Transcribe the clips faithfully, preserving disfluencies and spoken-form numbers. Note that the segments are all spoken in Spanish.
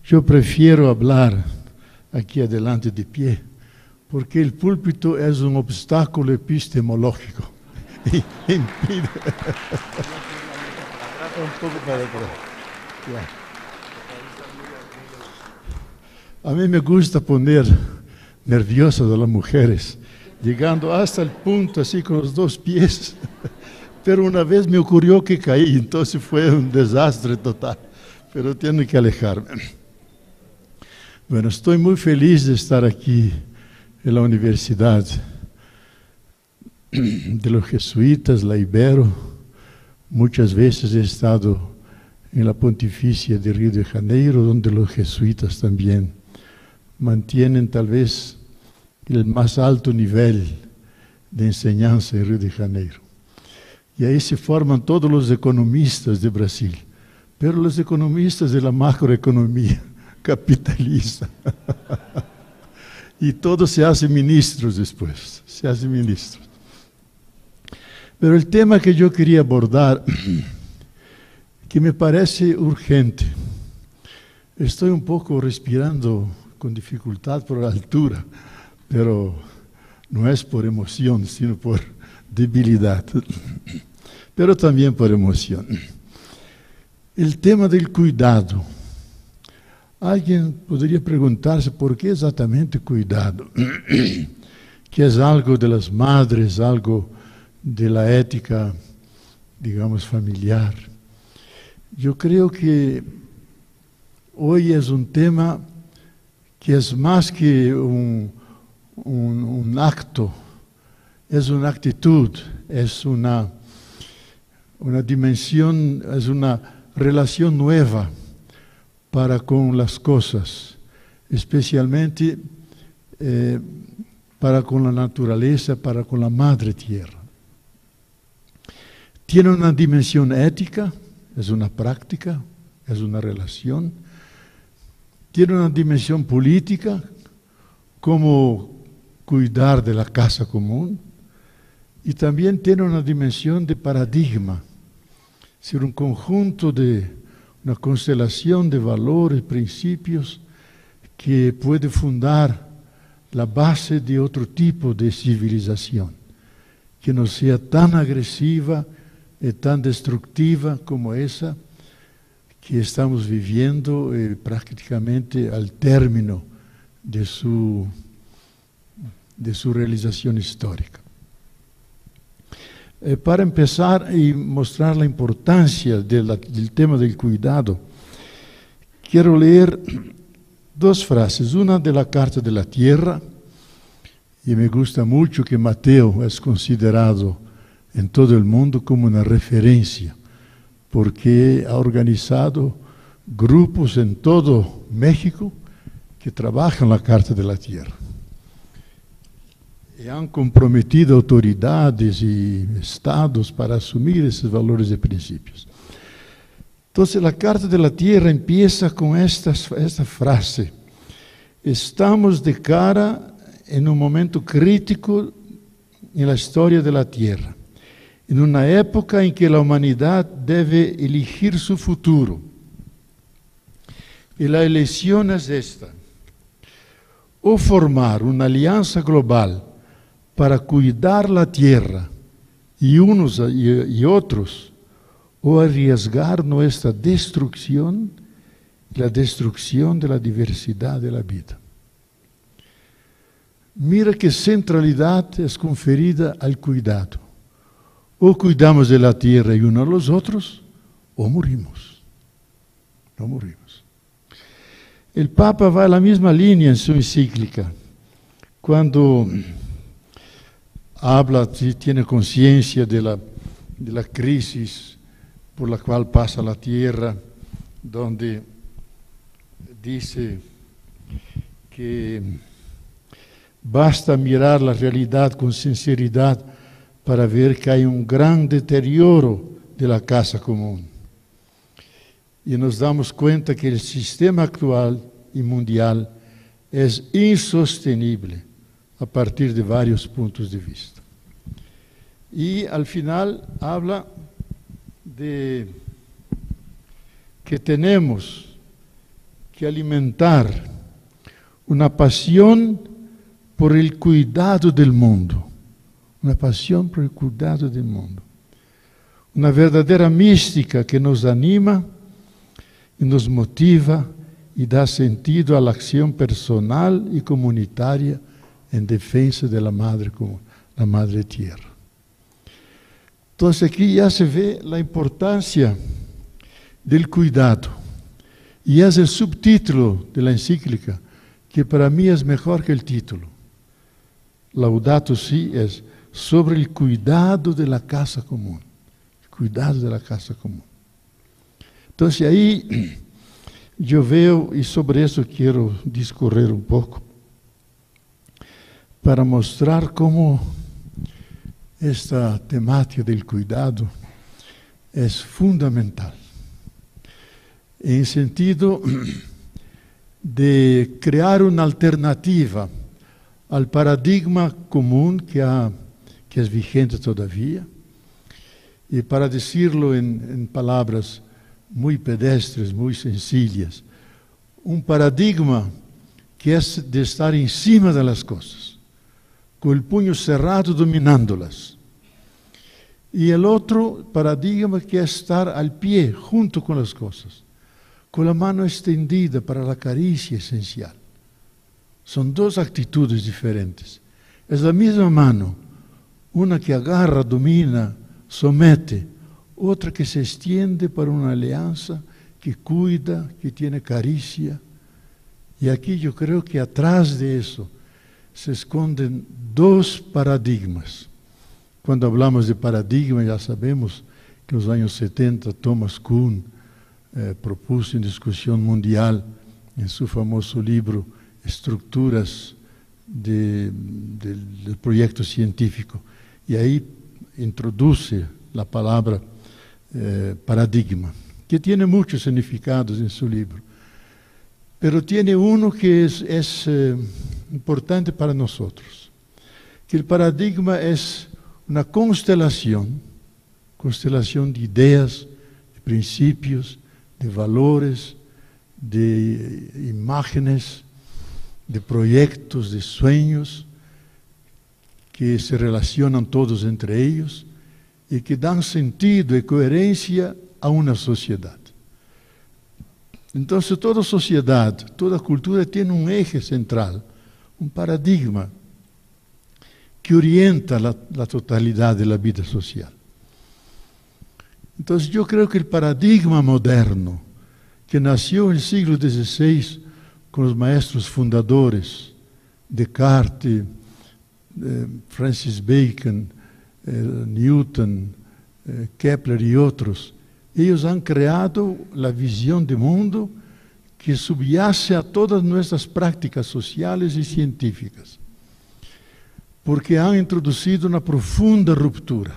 yo prefiero hablar aquí adelante de pie, porque el púlpito es un obstáculo epistemológico. Y impide. Un poco para atrás. Ya. A mí me gusta poner nerviosas a las mujeres, llegando hasta el punto así con los dos pies. Pero una vez me ocurrió que caí, entonces fue un desastre total. Pero tengo que alejarme. Bueno, estoy muy feliz de estar aquí en la Universidad de los Jesuitas, la Ibero. Muchas veces he estado en la Pontificia de Río de Janeiro, donde los jesuitas también mantienen tal vez el más alto nivel de enseñanza en Río de Janeiro. Y ahí se forman todos los economistas de Brasil, pero los economistas de la macroeconomía capitalista. Y todos se hacen ministros después, se hacen ministros. Pero el tema que yo quería abordar, que me parece urgente, estoy un poco respirando con dificultad por la altura, pero no es por emoción, sino por debilidad, pero también por emoción. El tema del cuidado. Alguien podría preguntarse por qué exactamente cuidado, que es algo de las madres, algo de la ética, digamos, familiar. Yo creo que hoy es un tema que es más que un, un, un acto, es una actitud, es una, una dimensión, es una relación nueva para con las cosas, especialmente eh, para con la naturaleza, para con la madre tierra. Tiene una dimensión ética, es una práctica, es una relación. Tiene una dimensión política, como cuidar de la casa común. Y también tiene una dimensión de paradigma, es decir, un conjunto de, una constelación de valores, principios, que puede fundar la base de otro tipo de civilización, que no sea tan agresiva y tan destructiva como esa que estamos viviendo eh, prácticamente al término de su, de su realización histórica. Eh, para empezar y mostrar la importancia de la, del tema del cuidado, quiero leer dos frases, una de la Carta de la Tierra, y me gusta mucho que Mateo es considerado en todo el mundo como una referencia, porque ha organizado grupos en todo México que trabajan la Carta de la Tierra. Y han comprometido autoridades y estados para asumir esos valores y principios. Entonces, la Carta de la Tierra empieza con esta, esta frase: estamos de cara en un momento crítico en la historia de la Tierra, en una época en que la humanidad debe elegir su futuro. Y la elección es esta: o formar una alianza global para cuidar la tierra y unos y, y otros, o arriesgar nuestra destrucción, la destrucción de la diversidad de la vida. Mira qué centralidad es conferida al cuidado. O cuidamos de la tierra y unos a los otros, o morimos. No morimos. El Papa va a la misma línea en su encíclica, cuando habla, tiene conciencia de la, de la crisis por la cual pasa la tierra, donde dice que basta mirar la realidad con sinceridad para ver que hay un gran deterioro de la casa común. Y nos damos cuenta que el sistema actual y mundial es insostenible a partir de varios puntos de vista. Y al final habla de que tenemos que alimentar una pasión por el cuidado del mundo, una pasión por el cuidado del mundo, una verdadera mística que nos anima y nos motiva y da sentido a la acción personal y comunitaria en defensa de la madre, la madre tierra. Entonces aquí ya se ve la importancia del cuidado. Y es el subtítulo de la encíclica, que para mí es mejor que el título. Laudato Si es sobre el cuidado de la casa común. El cuidado de la casa común. Entonces ahí yo veo, y sobre eso quiero discorrer un poco, para mostrar cómo esta temática del cuidado es fundamental, en sentido de crear una alternativa al paradigma común que, ha, que es vigente todavía, y para decirlo en, en palabras muy pedestres, muy sencillas, un paradigma que es de estar encima de las cosas, con el puño cerrado dominándolas. Y el otro paradigma que es estar al pie, junto con las cosas, con la mano extendida para la caricia esencial. Son dos actitudes diferentes. Es la misma mano, una que agarra, domina, somete, otra que se extiende para una alianza, que cuida, que tiene caricia. Y aquí yo creo que atrás de eso se esconden dos paradigmas. Cuando hablamos de paradigma, ya sabemos que en los años setenta Thomas Kuhn eh, propuso en discusión mundial, en su famoso libro, Estructuras de, de, del proyecto científico. Y ahí introduce la palabra eh, paradigma, que tiene muchos significados en su libro. Pero tiene uno que es, es eh, importante para nosotros, que el paradigma es una constelación, constelación de ideas, de principios, de valores, de imágenes, de proyectos, de sueños, que se relacionan todos entre ellos y que dan sentido y coherencia a una sociedad. Entonces toda sociedad, toda cultura tiene un eje central, un paradigma que orienta la, la totalidad de la vida social. Entonces yo creo que el paradigma moderno, que nació en el siglo dieciséis con los maestros fundadores, Descartes, eh, Francis Bacon, eh, Newton, eh, Kepler y otros, ellos han creado la visión de mundo que subyace a todas nuestras prácticas sociales y científicas, porque han introducido una profunda ruptura.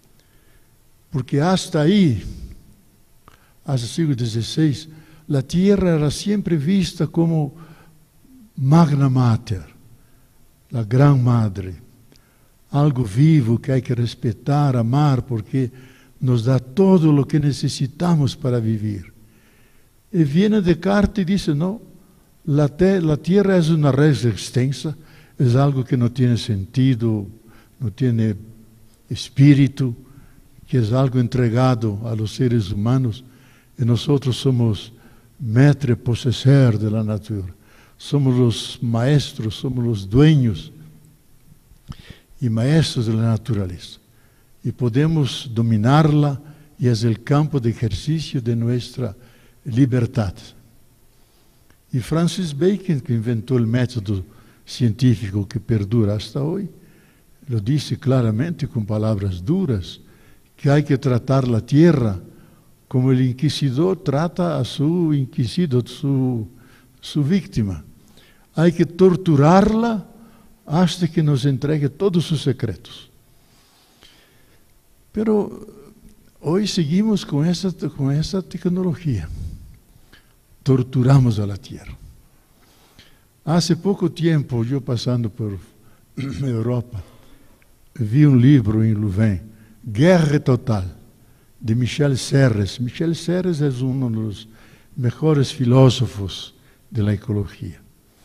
Porque hasta ahí, hasta el siglo dieciséis, la tierra era siempre vista como magna mater, la gran madre, algo vivo que hay que respetar, amar, porque nos da todo lo que necesitamos para vivir. Y viene Descartes y dice, no, la, te la tierra es una res extensa, es algo que no tiene sentido, no tiene espíritu, que es algo entregado a los seres humanos, y nosotros somos maître possesseur de la naturaleza, somos los maestros, somos los dueños y maestros de la naturaleza, y podemos dominarla, y es el campo de ejercicio de nuestra libertad. Y Francis Bacon, que inventó el método científico que perdura hasta hoy, lo dice claramente con palabras duras, que hay que tratar la tierra como el inquisidor trata a su inquisido, su, su víctima. Hay que torturarla hasta que nos entregue todos sus secretos. Pero hoy seguimos con esa, con esa tecnología. Torturamos a la tierra. Hace poco tiempo, yo pasando por Europa, vi un libro en Louvain, Guerra Total, de Michel Serres. Michel Serres es uno de los mejores filósofos de la ecología.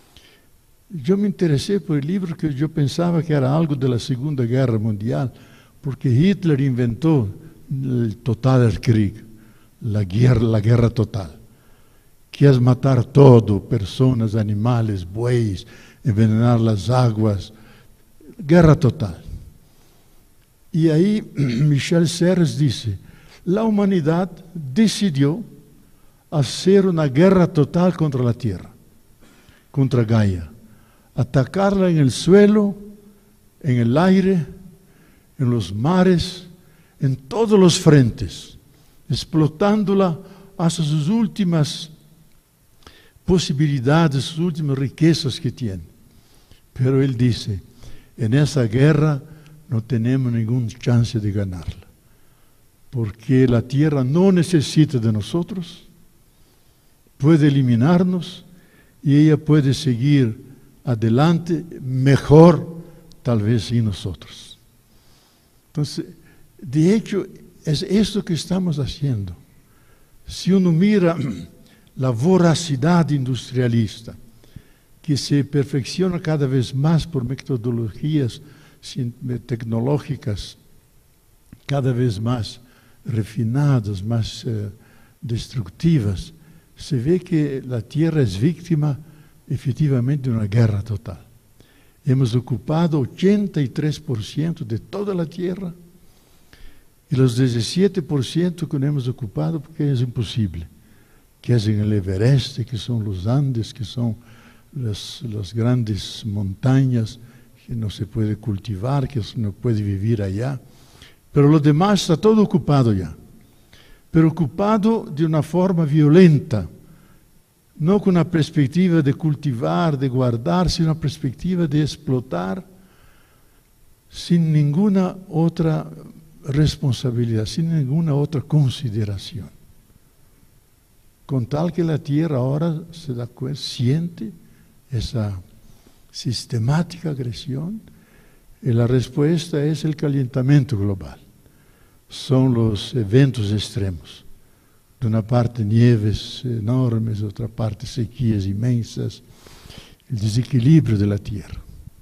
Yo me interesé por el libro que yo pensaba que era algo de la Segunda Guerra Mundial, porque Hitler inventó el Totalkrieg, la guerra, la guerra total, que es matar todo, personas, animales, bueyes, envenenar las aguas, guerra total. Y ahí Michel Serres dice, la humanidad decidió hacer una guerra total contra la Tierra, contra Gaia, atacarla en el suelo, en el aire, en los mares, en todos los frentes, explotándola hasta sus últimas posibilidades, sus últimas riquezas que tiene. Pero él dice, en esa guerra no tenemos ninguna chance de ganarla, porque la Tierra no necesita de nosotros, puede eliminarnos y ella puede seguir adelante mejor, tal vez sin nosotros. Entonces, de hecho, es esto que estamos haciendo. Si uno mira la voracidad industrialista, que se perfecciona cada vez más por metodologías tecnológicas cada vez más refinadas, más eh, destructivas, se ve que la Tierra es víctima efectivamente de una guerra total. Hemos ocupado ochenta y tres por ciento de toda la Tierra y los diecisiete por ciento que no hemos ocupado porque es imposible, que es en el Everest, que son los Andes, que son las, las grandes montañas que no se puede cultivar, que no puede vivir allá. Pero lo demás está todo ocupado ya, pero ocupado de una forma violenta, no con una perspectiva de cultivar, de guardar, sino una perspectiva de explotar sin ninguna otra responsabilidad, sin ninguna otra consideración. Con tal que la Tierra ahora se da cuenta, siente esa sistemática agresión, y la respuesta es el calentamiento global. Son los eventos extremos. De una parte nieves enormes, de otra parte sequías inmensas, el desequilibrio de la Tierra.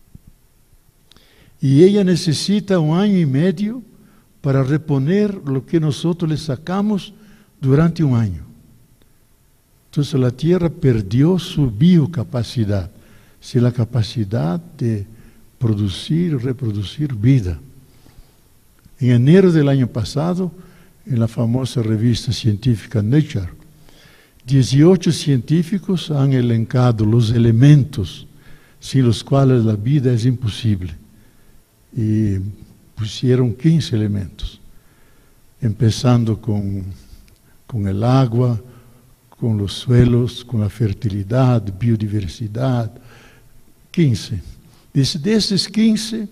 Y ella necesita un año y medio para reponer lo que nosotros le sacamos durante un año. Entonces la Tierra perdió su biocapacidad, si la capacidad de producir y reproducir vida. En enero del año pasado, en la famosa revista científica Nature, dieciocho científicos han elencado los elementos sin los cuales la vida es imposible. Y pusieron quince elementos, empezando con, con el agua, con los suelos, con la fertilidad, biodiversidad, quince. Dice, de esos quince,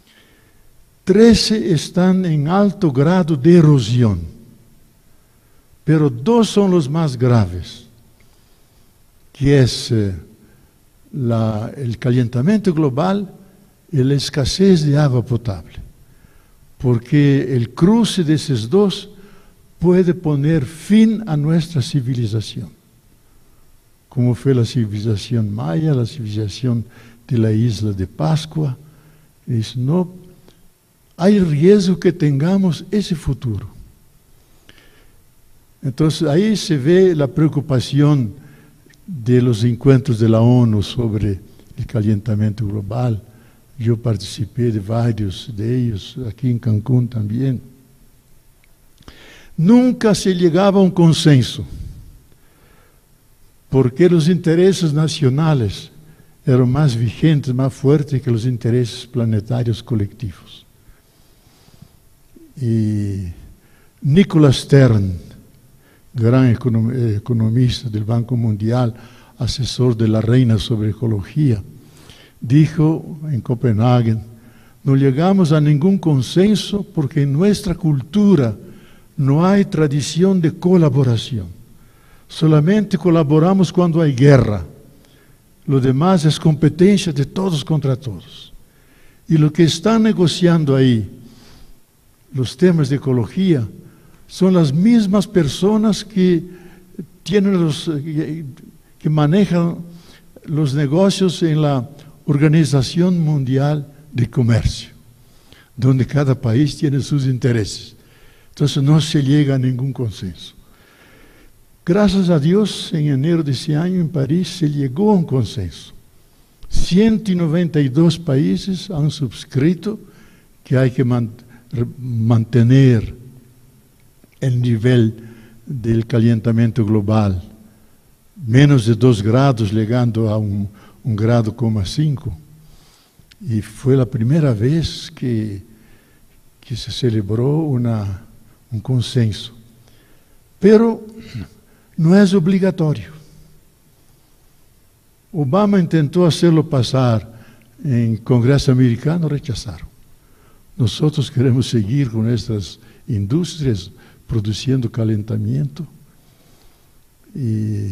trece están en alto grado de erosión, pero dos son los más graves, que es eh, la, el calentamiento global y la escasez de agua potable, porque el cruce de esos dos puede poner fin a nuestra civilización, como fue la civilización maya, la civilización de la isla de Pascua. Es, no, hay riesgo que tengamos ese futuro. Entonces ahí se ve la preocupación de los encuentros de la ONU sobre el calentamiento global. Yo participé de varios de ellos, aquí en Cancún también. Nunca se llegaba a un consenso, porque los intereses nacionales eram mais vigentes, mais fortes que os interesses planetários colectivos. E Nicholas Stern, grande economista do Banco Mundial, assessor de la Reina sobre Ecologia, dijo em Copenhague, não chegamos a nenhum consenso porque em nossa cultura não há tradição de colaboração. Solamente colaboramos quando há guerra. Lo demás es competencia de todos contra todos. Y lo que están negociando ahí, los temas de ecología, son las mismas personas que tienen los, que manejan los negocios en la Organización Mundial de Comercio, donde cada país tiene sus intereses. Entonces no se llega a ningún consenso. Gracias a Dios, en enero de ese año en París se llegó a un consenso. ciento noventa y dos países han suscrito que hay que man- mantener el nivel del calentamiento global, menos de dos grados, llegando a un, un grado coma cinco. Y fue la primera vez que, que se celebró una, un consenso. Pero no es obligatorio. Obama intentó hacerlo pasar en Congreso americano, rechazaron. Nosotros queremos seguir con nuestras industrias produciendo calentamiento. Y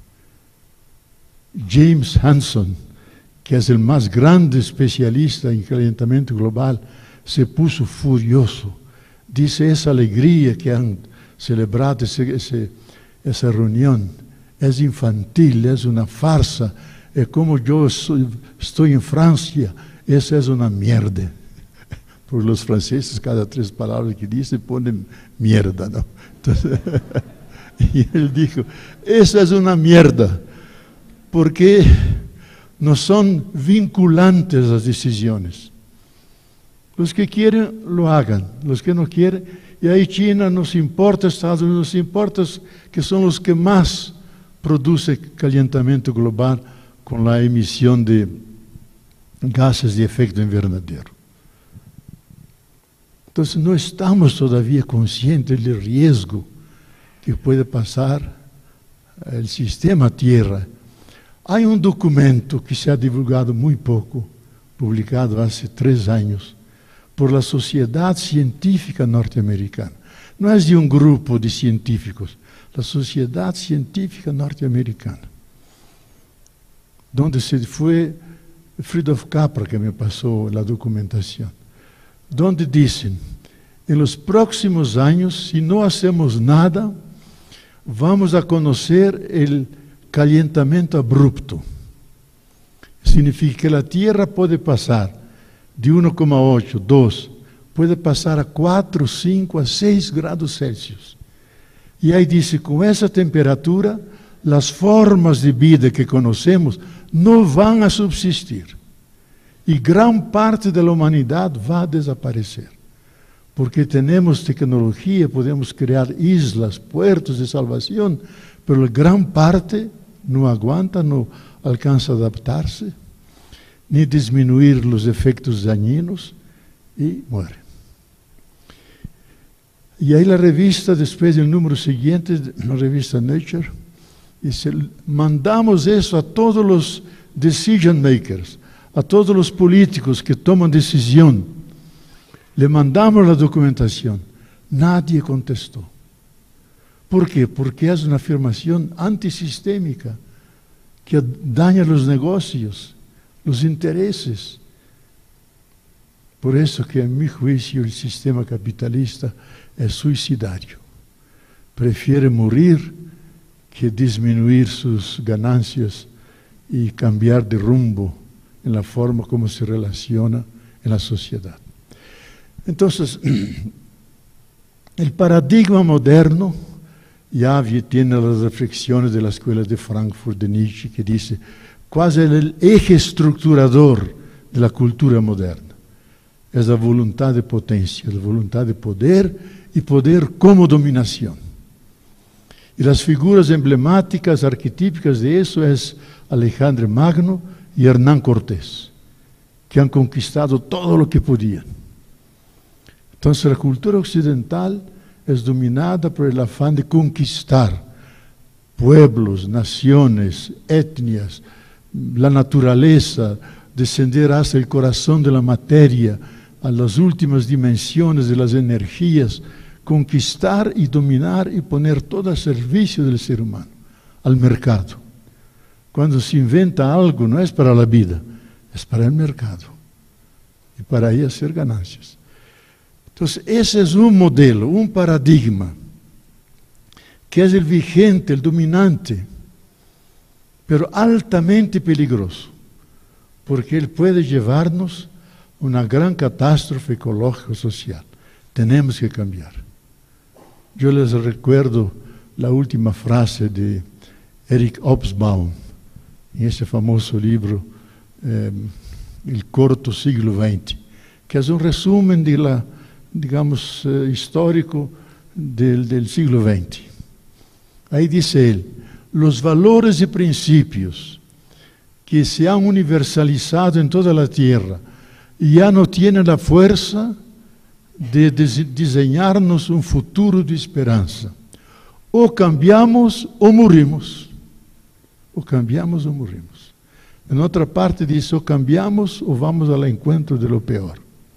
James Hansen, que es el más grande especialista en calentamiento global, se puso furioso. Dice, esa alegría que han celebrado ese, ese, esa reunión es infantil, es una farsa, es como yo soy, estoy en Francia, esa es una mierda. Porque los franceses, cada tres palabras que dicen, ponen mierda, ¿no? Entonces, y él dijo, esa es una mierda, porque no son vinculantes las decisiones. Los que quieren, lo hagan. Los que no quieren, y ahí China nos importa, Estados Unidos nos importa, que son los que más producen calentamiento global con la emisión de gases de efecto invernadero. Entonces no estamos todavía conscientes del riesgo que puede pasar el sistema Tierra. Hay un documento que se ha divulgado muy poco, publicado hace tres años, por la Sociedad Científica Norteamericana. No es de un grupo de científicos, la Sociedad Científica Norteamericana, donde se fue Fridolf Capra que me pasó la documentación, donde dicen, en los próximos años, si no hacemos nada, vamos a conocer el calentamiento abrupto. Significa que la Tierra puede pasar de uno coma ocho, dos, puede pasar a cuatro, cinco, a seis grados Celsius. Y ahí dice, con esa temperatura, las formas de vida que conocemos no van a subsistir. Y gran parte de la humanidad va a desaparecer. Porque tenemos tecnología, podemos crear islas, puertos de salvación, pero gran parte no aguanta, no alcanza a adaptarse, ni disminuir los efectos dañinos y muere. Y ahí la revista, después del número siguiente, la revista Nature, dice, mandamos eso a todos los decision makers, a todos los políticos que toman decisión. Le mandamos la documentación. Nadie contestó. ¿Por qué? Porque es una afirmación antisistémica que daña los negocios, los intereses. Por eso que, en mi juicio, el sistema capitalista es suicidario. Prefiere morir que disminuir sus ganancias y cambiar de rumbo en la forma como se relaciona en la sociedad. Entonces, el paradigma moderno ya tiene las reflexiones de la Escuela de Frankfurt de Nietzsche, que dice, ¿cuál es el eje estructurador de la cultura moderna? Es la voluntad de potencia, la voluntad de poder y poder como dominación. Y las figuras emblemáticas, arquetípicas de eso es Alejandro Magno y Hernán Cortés, que han conquistado todo lo que podían. Entonces la cultura occidental es dominada por el afán de conquistar pueblos, naciones, etnias, la naturaleza, descender hasta el corazón de la materia, a las últimas dimensiones de las energías, conquistar y dominar y poner todo a servicio del ser humano, al mercado. Cuando se inventa algo, no es para la vida, es para el mercado y para ahí hacer ganancias. Entonces, ese es un modelo, un paradigma, que es el vigente, el dominante. pero altamente peligroso, porque él puede llevarnos a una gran catástrofe ecológico-social. Tenemos que cambiar. Yo les recuerdo la última frase de Eric Hobsbawm, en ese famoso libro, eh, El corto siglo veinte, que es un resumen de la, digamos, eh, histórico del, del siglo veinte. Ahí dice él: los valores y principios que se han universalizado en toda la tierra ya no tienen la fuerza de diseñarnos un futuro de esperanza. O cambiamos o morimos. O cambiamos o morimos. En otra parte dice: o cambiamos o vamos al encuentro de lo peor.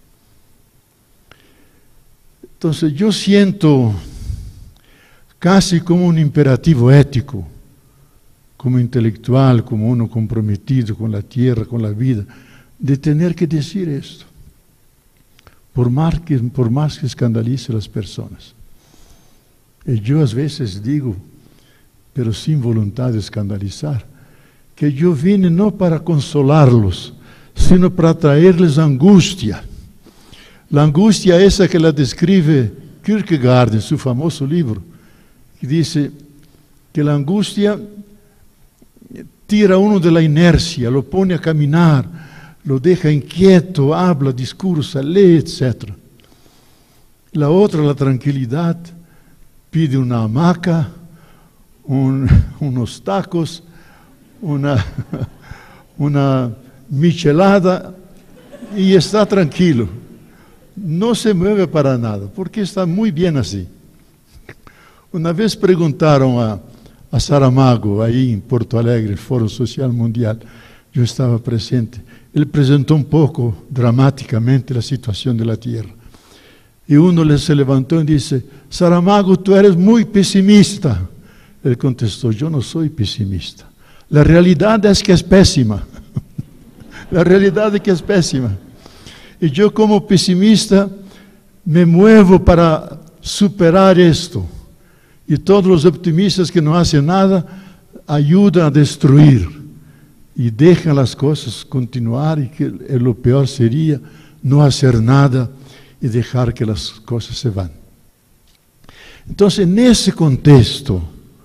Entonces yo siento casi como un imperativo ético, como intelectual, como uno comprometido con la tierra, con la vida, de tener que decir esto, por más que, por más que escandalice a las personas. Y yo a veces digo, pero sin voluntad de escandalizar, que yo vine no para consolarlos, sino para traerles angustia. La angustia esa que la describe Kierkegaard en su famoso libro, que dice que la angustia tira a uno de la inercia, lo pone a caminar, lo deja inquieto, habla, discursa, lee, etcétera. La otra, la tranquilidad, pide una hamaca, un, unos tacos, una, una michelada y está tranquilo. No se mueve para nada, porque está muy bien así. Una vez preguntaron a, a Saramago, ahí en Porto Alegre, el Foro Social Mundial, yo estaba presente. Él presentó un poco dramáticamente la situación de la Tierra. Y uno le se levantó y dice: Saramago, tú eres muy pesimista. Él contestó: yo no soy pesimista. La realidad es que es pésima. La realidad es que es pésima. Y yo como pesimista me muevo para superar esto. Y todos los optimistas que no hacen nada ayudan a destruir y dejan las cosas continuar, y que lo peor sería no hacer nada y dejar que las cosas se van. Entonces, en ese contexto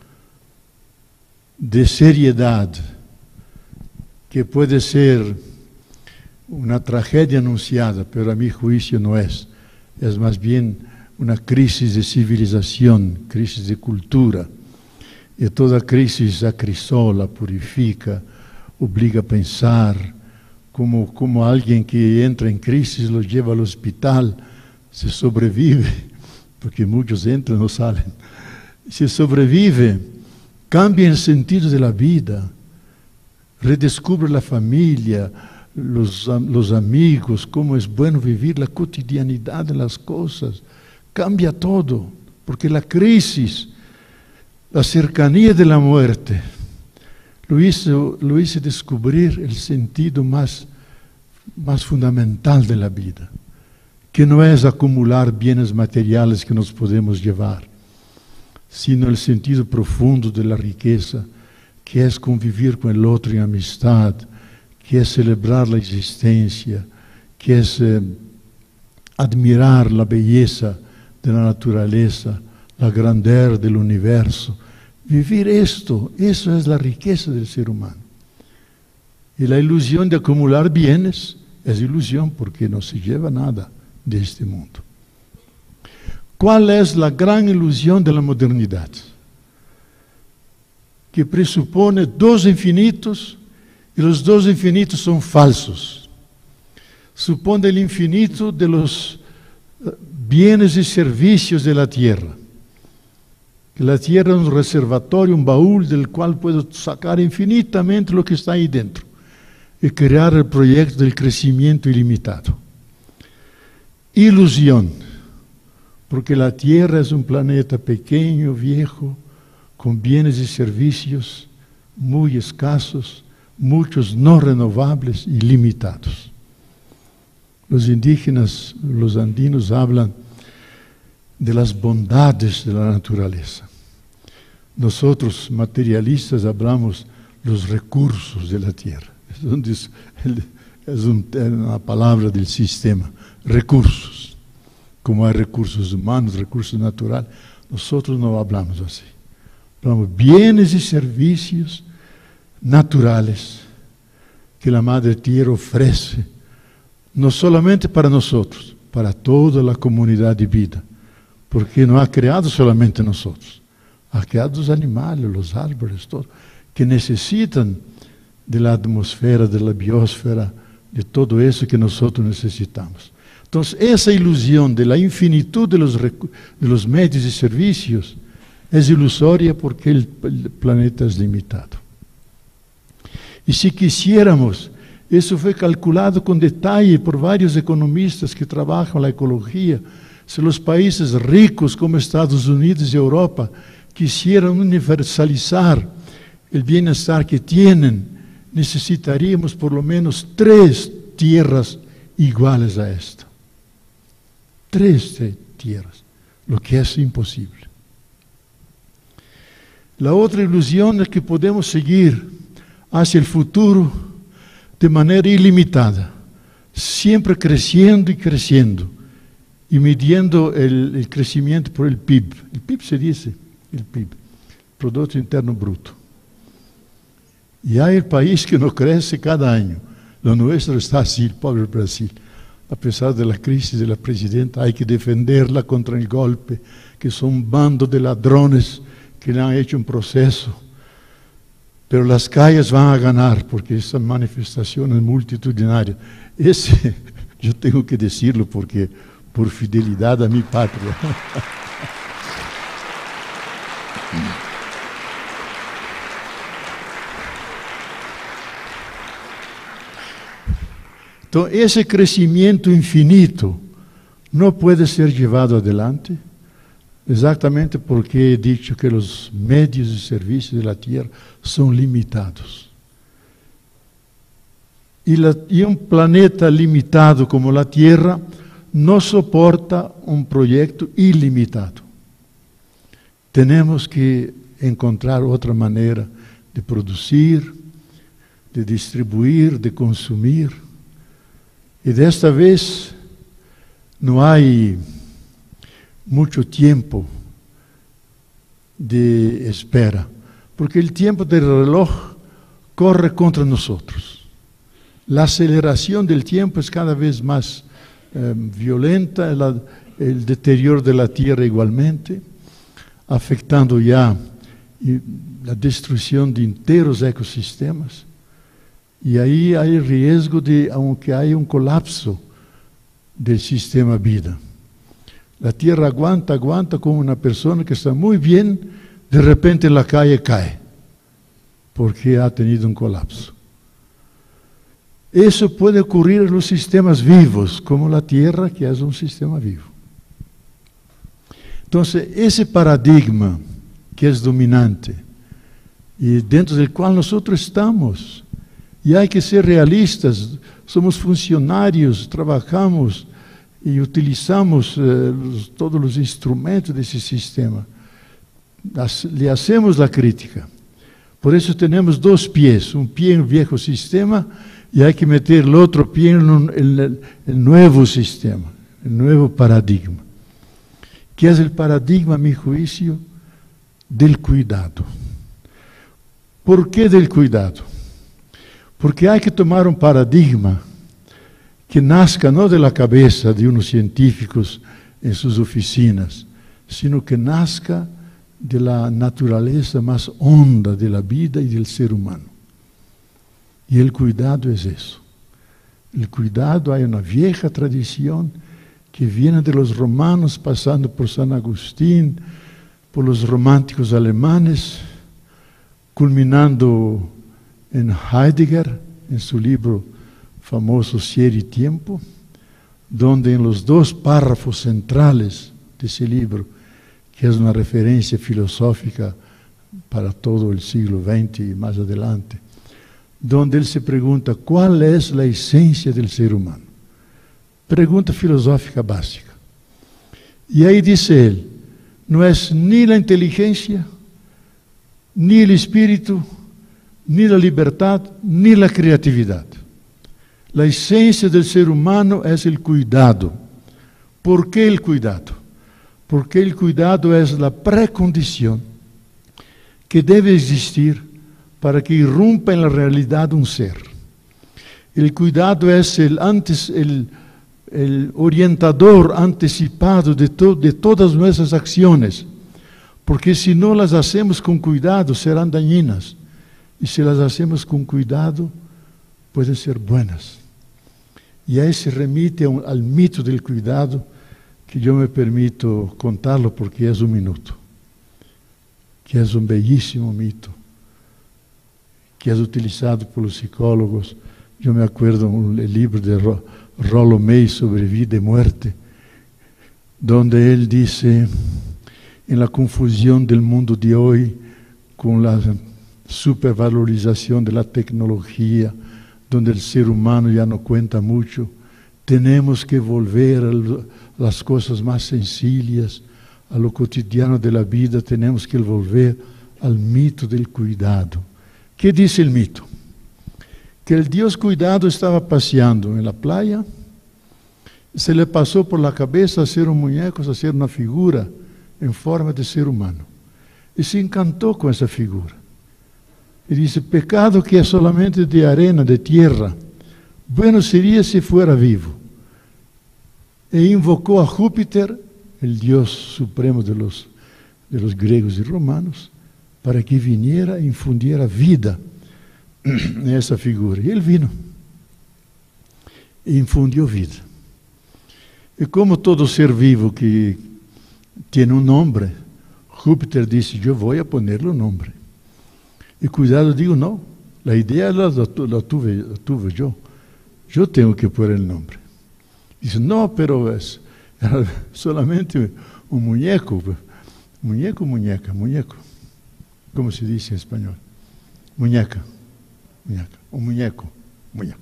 de seriedad, que puede ser una tragedia anunciada, pero a mi juicio no es, es más bien una crisis de civilización, crisis de cultura, y toda crisis acrisola, purifica, obliga a pensar, como, como alguien que entra en crisis lo lleva al hospital, se sobrevive, porque muchos entran y no salen, se sobrevive, cambia el sentido de la vida, redescubre la familia, los, los amigos, cómo es bueno vivir la cotidianidad de las cosas, cambia todo, porque la crisis, la cercanía de la muerte, lo hizo, lo hizo descubrir el sentido más, más fundamental de la vida, que no es acumular bienes materiales que nos podemos llevar, sino el sentido profundo de la riqueza, que es convivir con el otro en amistad, que es celebrar la existencia, que es eh, admirar la belleza de la naturaleza, la grandeza del universo. Vivir esto, eso es la riqueza del ser humano. Y la ilusión de acumular bienes es ilusión, porque no se lleva nada de este mundo. ¿Cuál es la gran ilusión de la modernidad? Que presupone dos infinitos, y los dos infinitos son falsos. Supone el infinito de los bienes y servicios de la tierra. Que la tierra es un reservatorio, un baúl del cual puedo sacar infinitamente lo que está ahí dentro y crear el proyecto del crecimiento ilimitado. Ilusión, porque la tierra es un planeta pequeño, viejo, con bienes y servicios muy escasos, muchos no renovables y limitados. Los indígenas, los andinos hablan de las bondades de la naturaleza. Nosotros, materialistas, hablamos los recursos de la tierra. Es, un, es un, una palabra del sistema, recursos. Como hay recursos humanos, recursos naturales, nosotros no hablamos así. Hablamos bienes y servicios naturales que la Madre Tierra ofrece, no solamente para nosotros, para toda la comunidad de vida, porque no ha creado solamente nosotros, ha creado los animales, los árboles, todo, que necesitan de la atmósfera, de la biosfera, de todo eso que nosotros necesitamos. Entonces, esa ilusión de la infinitud de los, de los medios y servicios es ilusoria porque el, el planeta es limitado. Y si quisiéramos, eso fue calculado con detalle por varios economistas que trabajan la ecología, si los países ricos como Estados Unidos y Europa quisieran universalizar el bienestar que tienen, necesitaríamos por lo menos tres tierras iguales a esta. Tres tierras, lo que es imposible. La otra ilusión es que podemos seguir hacia el futuro de manera ilimitada, siempre creciendo y creciendo, y midiendo el, el crecimiento por el P I B. El P I B se dice, el P I B, Producto Interno Bruto. Y hay el país que no crece cada año. Lo nuestro está así, el pobre Brasil. A pesar de la crisis de la presidenta, hay que defenderla contra el golpe, que son un bando de ladrones que le han hecho un proceso. Pero las calles van a ganar, porque esa manifestación es multitudinaria. Ese, yo tengo que decirlo, porque por fidelidad a mi patria. Entonces, ese crecimiento infinito no puede ser llevado adelante exactamente porque he dicho que los medios y servicios de la tierra son limitados. Y, la, y un planeta limitado como la Tierra no soporta un proyecto ilimitado. Tenemos que encontrar otra manera de producir, de distribuir, de consumir. Y de esta vez no hay mucho tiempo de espera, porque el tiempo del reloj corre contra nosotros. La aceleración del tiempo es cada vez más eh, violenta, la, el deterioro de la tierra igualmente, afectando ya y, la destrucción de enteros ecosistemas. Y ahí hay el riesgo de, aunque haya un colapso del sistema vida. La tierra aguanta, aguanta como una persona que está muy bien, de repente en la calle cae, porque ha tenido un colapso. Eso puede ocurrir en los sistemas vivos, como la tierra, que es un sistema vivo. Entonces, ese paradigma que es dominante, y dentro del cual nosotros estamos, y hay que ser realistas, somos funcionarios, trabajamos y utilizamos eh, los, todos los instrumentos de ese sistema. As, le hacemos la crítica. Por eso tenemos dos pies, un pie en el viejo sistema y hay que meter el otro pie en un, el, el nuevo sistema, el nuevo paradigma. Que es el paradigma, a mi juicio, del cuidado. ¿Por qué del cuidado? Porque hay que tomar un paradigma que nazca no de la cabeza de unos científicos en sus oficinas, sino que nazca de la naturaleza más honda de la vida y del ser humano. Y el cuidado es eso. El cuidado, hay una vieja tradición que viene de los romanos, pasando por San Agustín, por los románticos alemanes, culminando en Heidegger, en su libro famoso Ser y Tiempo, donde en los dos párrafos centrales de ese libro, que es una referencia filosófica para todo el siglo veinte y más adelante, donde él se pregunta cuál es la esencia del ser humano. Pregunta filosófica básica. Y ahí dice él, no es ni la inteligencia, ni el espíritu, ni la libertad, ni la creatividad. La esencia del ser humano es el cuidado. ¿Por qué el cuidado? Porque el cuidado es la precondición que debe existir para que irrumpa en la realidad un ser. El cuidado es el, antes, el, el orientador anticipado de, to, de todas nuestras acciones, porque si no las hacemos con cuidado serán dañinas, y si las hacemos con cuidado pueden ser buenas. Y ahí se remite a un, al mito del cuidado, que yo me permito contarlo porque es un minuto, que es un bellísimo mito, que es utilizado por los psicólogos. Yo me acuerdo el libro de Ro, Rollo May sobre vida y muerte, donde él dice, en la confusión del mundo de hoy, con la supervalorización de la tecnología, donde el ser humano ya no cuenta mucho, tenemos que volver a las cosas más sencillas, a lo cotidiano de la vida, tenemos que volver al mito del cuidado. ¿Qué dice el mito? Que el Dios cuidado estaba paseando en la playa, se le pasó por la cabeza hacer un muñeco, hacer una figura en forma de ser humano, y se encantó con esa figura. Y dice, pecado que es solamente de arena, de tierra, bueno sería si fuera vivo. E invocó a Júpiter, el Dios supremo de los, de los griegos y romanos, para que viniera e infundiera vida en esa figura. Y él vino e infundió vida. Y como todo ser vivo que tiene un nombre, Júpiter dice, yo voy a ponerle un nombre. Y cuidado, digo, no, la idea la, la, la, tuve, la tuve yo. Yo tengo que poner el nombre. Dice, no, pero es era solamente un muñeco. Muñeco, muñeca, muñeco. ¿Cómo se dice en español? Muñeca, muñeca, un muñeco, muñeco.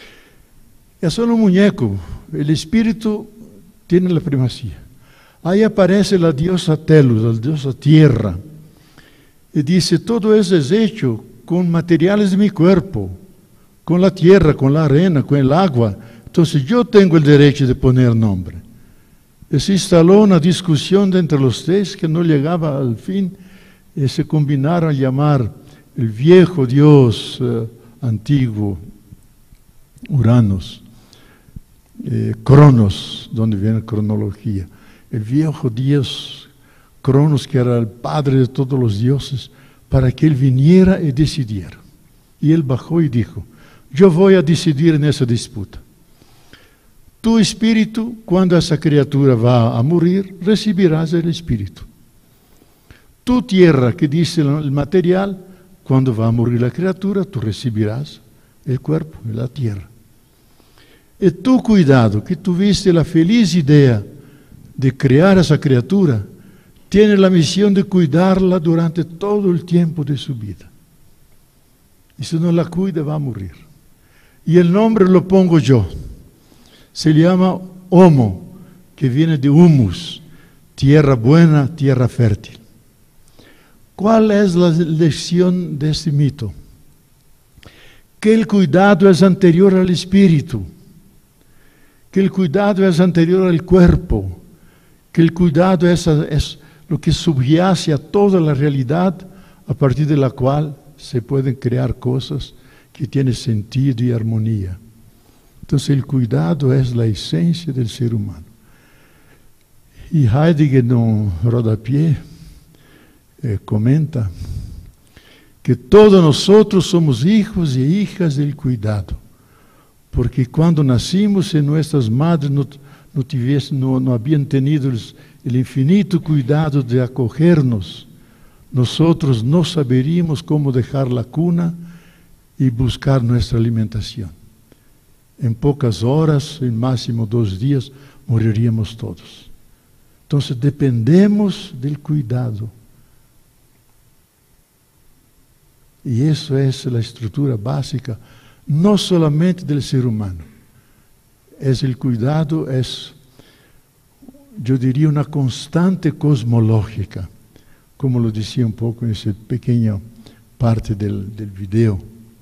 Es solo un muñeco. El espíritu tiene la primacía. Ahí aparece la diosa Telus, la diosa tierra. Y dice, todo eso es hecho con materiales de mi cuerpo, con la tierra, con la arena, con el agua. Entonces yo tengo el derecho de poner nombre. Y se instaló una discusión entre los tres que no llegaba al fin, y se combinaron a llamar el viejo dios eh, antiguo, Uranos, eh, Cronos, donde viene cronología, el viejo dios Cronos, que era el padre de todos los dioses, para que él viniera y decidiera. Y él bajó y dijo, yo voy a decidir en esa disputa. Tu espíritu, cuando esa criatura va a morir, recibirás el espíritu. Tu tierra, que dice el material, cuando va a morir la criatura, tú recibirás el cuerpo, la tierra. Y tu cuidado, que tuviste la feliz idea de crear esa criatura, tiene la misión de cuidarla durante todo el tiempo de su vida. Y si no la cuida, va a morir. Y el nombre lo pongo yo. Se llama Homo, que viene de humus, tierra buena, tierra fértil. ¿Cuál es la lección de este mito? Que el cuidado es anterior al espíritu, que el cuidado es anterior al cuerpo, que el cuidado es, es lo que subyace a toda la realidad a partir de la cual se pueden crear cosas que tienen sentido y armonía. Entonces el cuidado es la esencia del ser humano. Y Heidegger en Rodapié eh, comenta que todos nosotros somos hijos y hijas del cuidado, porque cuando nacimos y nuestras madres no, no, tuviesen, no, no habían tenido el, el infinito cuidado de acogernos, nosotros no saberíamos cómo dejar la cuna y buscar nuestra alimentación. En pocas horas, en máximo dos días, moriríamos todos. Entonces dependemos del cuidado. Y eso es la estructura básica, no solamente del ser humano. Es el cuidado, es, yo diría, una constante cosmológica, como lo decía un poco en ese pequeño parte del, del video,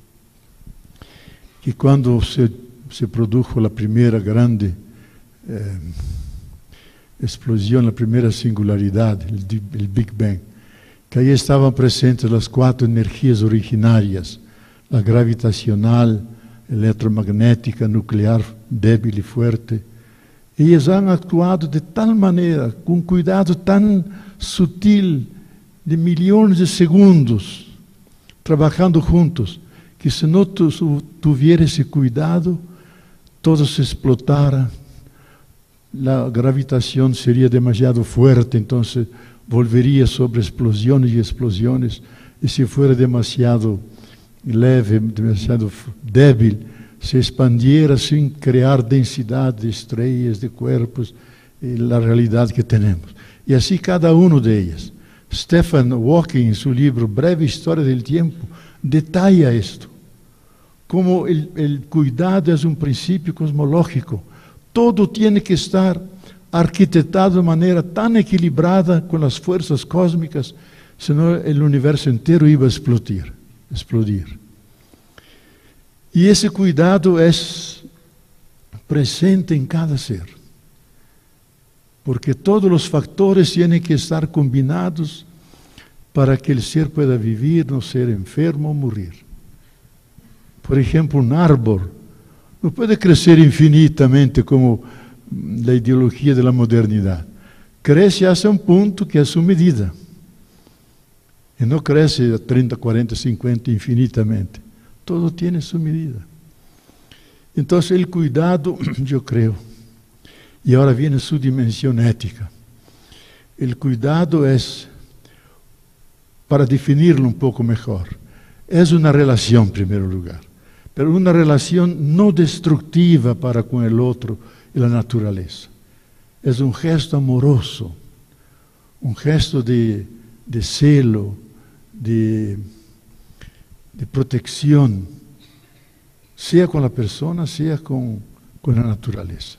que cuando se, se produjo la primera grande eh, explosión, la primera singularidad, el, el Big Bang, que ahí estaban presentes las cuatro energías originarias, la gravitacional, electromagnética, nuclear, débil y fuerte. Ellos han actuado de tal manera, con cuidado tan sutil, de millones de segundos, trabajando juntos, que si no tu, tuviera ese cuidado, todo se explotara, la gravitación sería demasiado fuerte, entonces volvería sobre explosiones y explosiones, y si fuera demasiado leve, demasiado débil, se expandiera sin crear densidad de estrellas, de cuerpos, y la realidad que tenemos. Y así cada uno de ellas. Stephen Hawking, en su libro Breve Historia del Tiempo, detalla esto, como el, el cuidado es un principio cosmológico. Todo tiene que estar arquitectado de manera tan equilibrada con las fuerzas cósmicas, senão el universo entero iba a explodir. explodir. Y ese cuidado es presente en cada ser, porque todos los factores tienen que estar combinados para que el ser pueda vivir, no ser enfermo o morir. Por ejemplo, un árbol no puede crecer infinitamente como la ideología de la modernidad. Crece hasta un punto que es su medida. Y no crece a treinta, cuarenta, cincuenta infinitamente. Todo tiene su medida. Entonces el cuidado, yo creo, y ahora viene su dimensión ética. El cuidado es, para definirlo un poco mejor, es una relación en primer lugar, pero una relación no destructiva para con el otro y la naturaleza. Es un gesto amoroso, un gesto de, de celo, de, de protección, sea con la persona, sea con, con la naturaleza.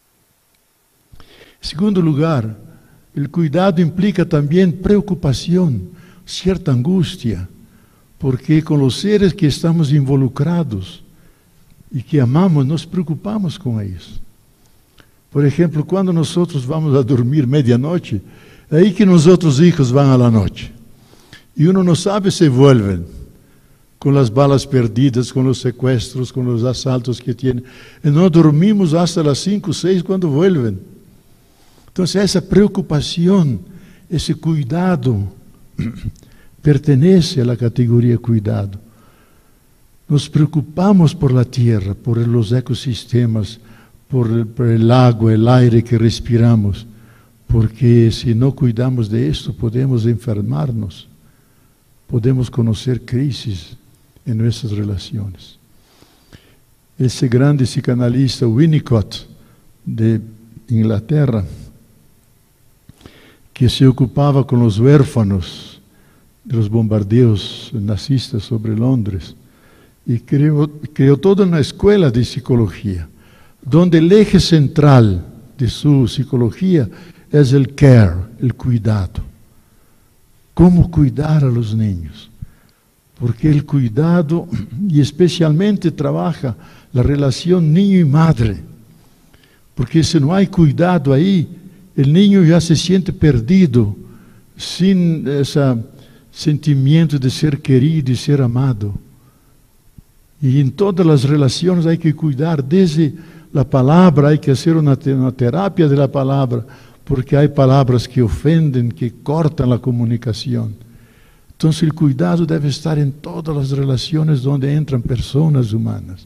En segundo lugar, el cuidado implica también preocupación, cierta angustia, porque con los seres que estamos involucrados y que amamos, nos preocupamos con ellos. Por ejemplo, cuando nosotros vamos a dormir medianoche, es ahí que nuestros hijos van a la noche. Y uno no sabe si vuelven con las balas perdidas, con los secuestros, con los asaltos que tienen. Y no dormimos hasta las cinco o seis cuando vuelven. Entonces esa preocupación, ese cuidado, pertenece a la categoría cuidado. Nos preocupamos por la tierra, por los ecosistemas, por el, por el agua, el aire que respiramos, porque si no cuidamos de esto podemos enfermarnos, podemos conocer crisis en nuestras relaciones. Ese grande psicanalista Winnicott de Inglaterra, que se ocupaba con los huérfanos de los bombardeos nazistas sobre Londres, y creó, creó toda una escuela de psicología, donde el eje central de su psicología es el care, el cuidado. ¿Cómo cuidar a los niños? Porque el cuidado, y especialmente trabaja la relación niño y madre, porque si no hay cuidado ahí, el niño ya se siente perdido, sin ese sentimiento de ser querido y ser amado. Y en todas las relaciones hay que cuidar, desde la palabra hay que hacer una, una terapia de la palabra, porque hay palabras que ofenden, que cortan la comunicación. Entonces el cuidado debe estar en todas las relaciones donde entran personas humanas.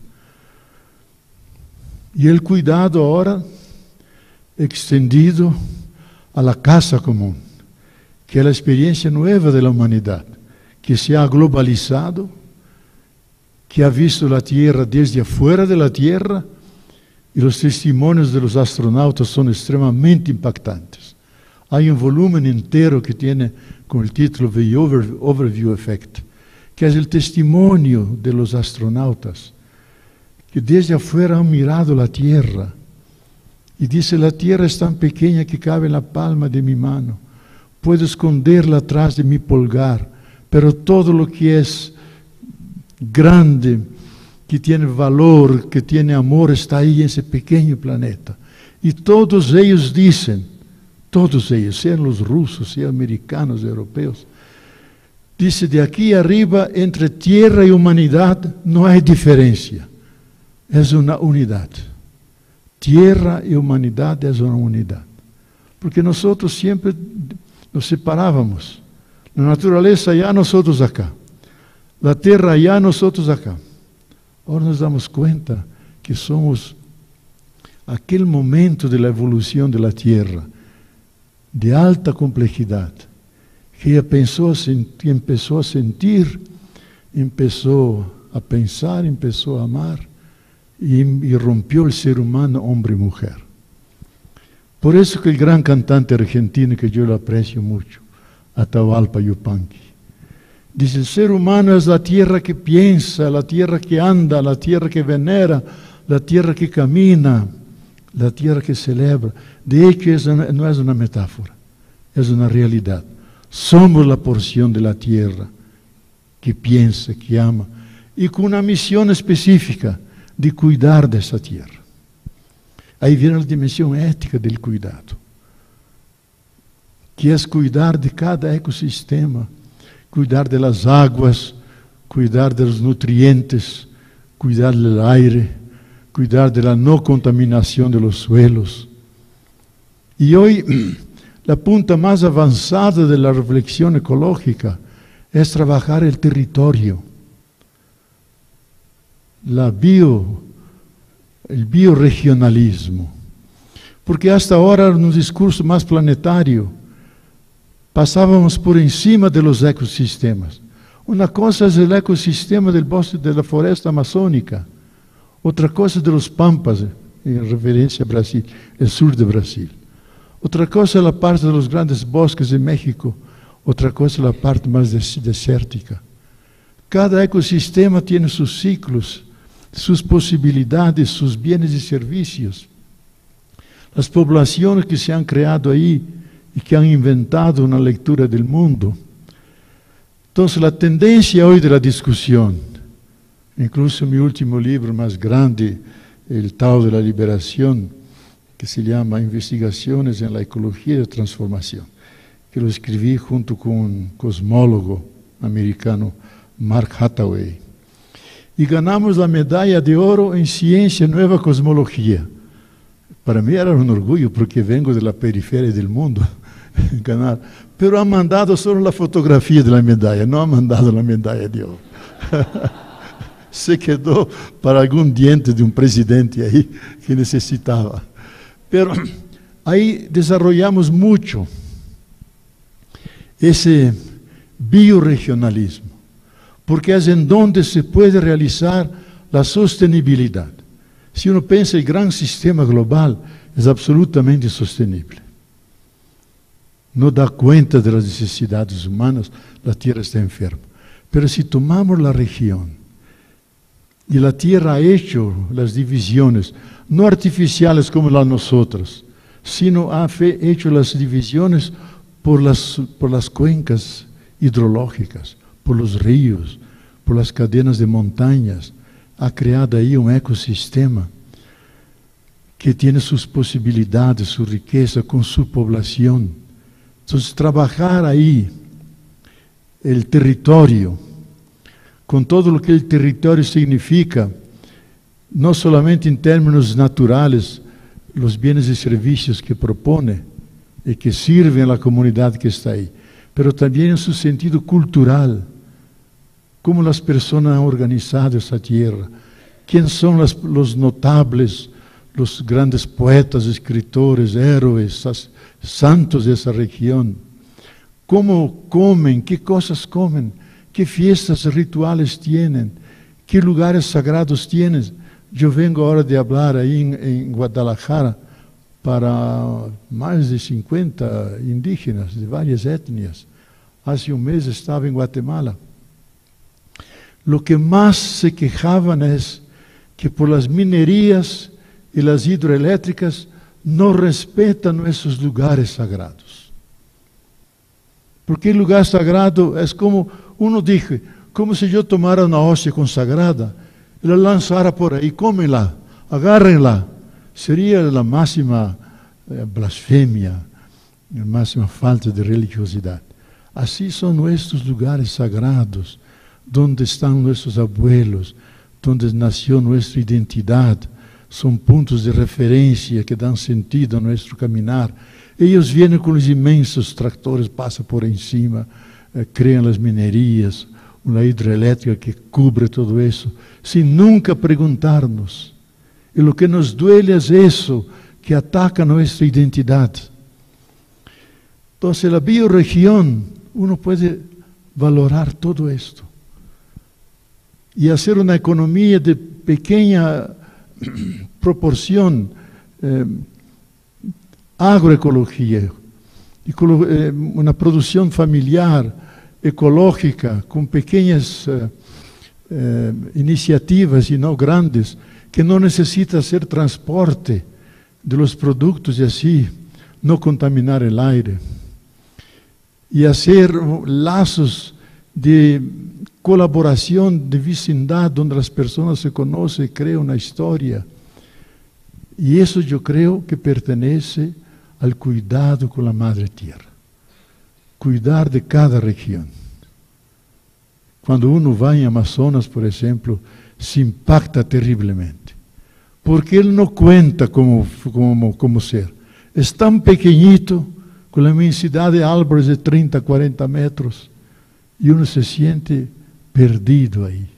Y el cuidado ahora extendido a la casa común, que es la experiencia nueva de la humanidad, que se ha globalizado, que ha visto la Tierra desde afuera de la Tierra, y los testimonios de los astronautas son extremadamente impactantes. Hay un volumen entero que tiene con el título The Over, Overview Effect, que es el testimonio de los astronautas, que desde afuera han mirado la Tierra, y dice, la Tierra es tan pequeña que cabe en la palma de mi mano, puedo esconderla atrás de mi pulgar, pero todo lo que es grande, que tiene valor, que tiene amor, está ahí en ese pequeño planeta. Y todos ellos dicen, todos ellos, sean los rusos, sean americanos, europeos, dice, de aquí arriba, entre tierra y humanidad, no hay diferencia. Es una unidad. Tierra y humanidad es una unidad. Porque nosotros siempre nos separábamos. La naturaleza allá, nosotros acá. La tierra allá, nosotros acá. Ahora nos damos cuenta que somos aquel momento de la evolución de la tierra, de alta complejidad, que ella pensó, que empezó a sentir, empezó a pensar, empezó a amar, y, y rompió el ser humano, hombre y mujer. Por eso que el gran cantante argentino, que yo lo aprecio mucho, Atahualpa Yupanqui, dice, el ser humano es la tierra que piensa, la tierra que anda, la tierra que venera, la tierra que camina, la tierra que celebra. De hecho, eso no es una metáfora, es una realidad. Somos la porción de la tierra que piensa, que ama, y con una misión específica de cuidar de esa tierra. Ahí viene la dimensión ética del cuidado, que es cuidar de cada ecosistema, cuidar de las aguas, cuidar de los nutrientes, cuidar del aire, cuidar de la no contaminación de los suelos. Y hoy la punta más avanzada de la reflexión ecológica es trabajar el territorio, la bio, el bioregionalismo. Porque hasta ahora, en un discurso más planetario, pasábamos por encima de los ecosistemas. Una cosa es el ecosistema del bosque de la floresta amazónica, otra cosa es de los pampas, en referencia a Brasil, el sur de Brasil. Otra cosa es la parte de los grandes bosques de México, otra cosa es la parte más des desértica. Cada ecosistema tiene sus ciclos, sus posibilidades, sus bienes y servicios. Las poblaciones que se han creado ahí y que han inventado una lectura del mundo. Entonces, la tendencia hoy de la discusión, incluso mi último libro más grande, El Tao de la Liberación, que se llama Investigaciones en la Ecología de Transformación, que lo escribí junto con un cosmólogo americano, Mark Hathaway. Y ganamos la medalla de oro en Ciencia y Nueva Cosmología. Para mí era un orgullo porque vengo de la periferia del mundo, ganar. Pero han mandado solo la fotografía de la medalla, no han mandado la medalla de oro. Se quedó para algún diente de un presidente ahí que necesitaba. Pero ahí desarrollamos mucho ese bioregionalismo, porque es en donde se puede realizar la sostenibilidad. Si uno piensa el gran sistema global, es absolutamente insostenible. No da cuenta de las necesidades humanas, la Tierra está enferma. Pero si tomamos la región, y la Tierra ha hecho las divisiones, no artificiales como las nosotras, sino ha hecho las divisiones por las, por las cuencas hidrológicas, por los ríos, por las cadenas de montañas. Ha creado ahí un ecosistema que tiene sus posibilidades, su riqueza con su población. Entonces, trabajar ahí el territorio, con todo lo que el territorio significa, no solamente en términos naturales, los bienes y servicios que propone y que sirven a la comunidad que está ahí, pero también en su sentido cultural, cómo las personas han organizado esa tierra, quiénes son las, los notables, los grandes poetas, escritores, héroes, santos de esa región, cómo comen, qué cosas comen, qué fiestas rituales tienen, qué lugares sagrados tienen. Yo vengo ahora de hablar ahí en, en Guadalajara para más de cincuenta indígenas de varias etnias. Hace un mes estaba en Guatemala. Lo que más se quejaban es que por las minerías y las hidroeléctricas no respetan esos lugares sagrados. Porque el lugar sagrado es como uno dice, como si yo tomara una hostia consagrada y la lanzara por ahí, cómela, agárrenla. Sería la máxima eh, blasfemia, la máxima falta de religiosidad. Así son nuestros lugares sagrados, donde están nuestros abuelos, donde nació nuestra identidad. Son puntos de referencia que dan sentido a nuestro caminar. Ellos vienen con los inmensos tractores, pasan por encima, eh, crean las minerías, una hidroeléctrica que cubre todo eso, sin nunca preguntarnos. Y lo que nos duele es eso, que ataca nuestra identidad. Entonces, la biorregión, uno puede valorar todo esto y hacer una economía de pequeña proporción, eh, agroecología, ecolo- eh, una producción familiar, ecológica, con pequeñas eh, eh, iniciativas y no grandes, que no necesita hacer transporte de los productos y así no contaminar el aire. Y hacer lazos de colaboración, de vecindad, donde las personas se conocen y crean una historia. Y eso yo creo que pertenece al cuidado con la Madre Tierra. Cuidar de cada región. Cuando uno va en Amazonas, por ejemplo, se impacta terriblemente. Porque él no cuenta como, como, como ser. Es tan pequeñito, con la inmensidad de árboles de treinta, cuarenta metros, y uno se siente perdido ahí.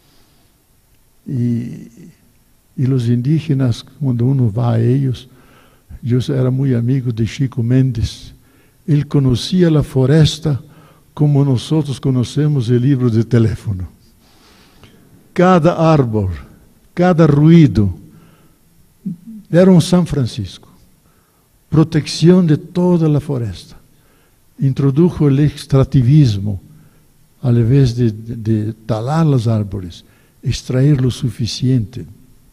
Y, y los indígenas, cuando uno va a ellos, yo era muy amigo de Chico Mendes, él conocía la floresta como nosotros conocemos el libro de teléfono. Cada árbol, cada ruido, era un San Francisco. Protección de toda la floresta. Introdujo el extractivismo, al invés de, de, de talar los árboles, extraer lo suficiente.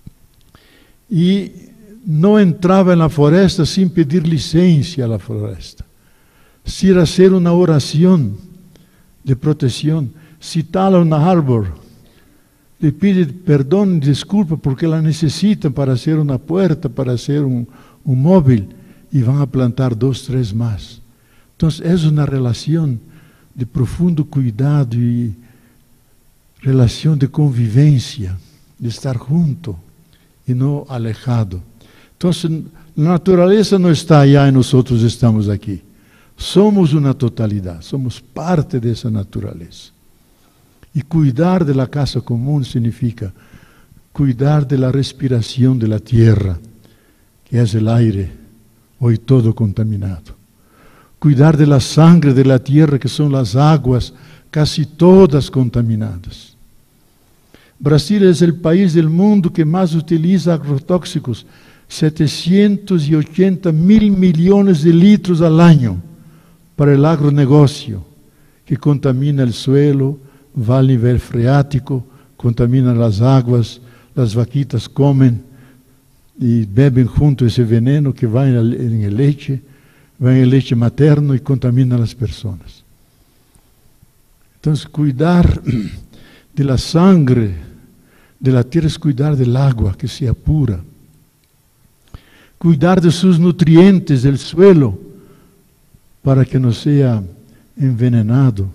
Y no entraba en la floresta sin pedir licencia a la floresta. Sin hacer una oración de protección. Si tala un árbol, le pide perdón y disculpa porque la necesitan para hacer una puerta, para hacer un, un móvil, y van a plantar dos, tres más. Entonces es una relación de profundo cuidado y relación de convivencia, de estar junto y no alejado. Entonces la naturaleza no está allá y nosotros estamos aquí. Somos una totalidad, somos parte de esa naturaleza. Y cuidar de la casa común significa cuidar de la respiración de la tierra, que es el aire, hoy todo contaminado. Cuidar de la sangre de la tierra, que son las aguas, casi todas contaminadas. Brasil es el país del mundo que más utiliza agrotóxicos, setecientos ochenta mil millones de litros al año para el agronegocio, que contamina el suelo, va al nivel freático, contamina las aguas, las vaquitas comen y beben junto ese veneno que va en el, en el leche, va en el leche materno y contamina a las personas. Entonces, cuidar de la sangre de la tierra es cuidar del agua, que sea pura. Cuidar de sus nutrientes, del suelo, para que no sea envenenado.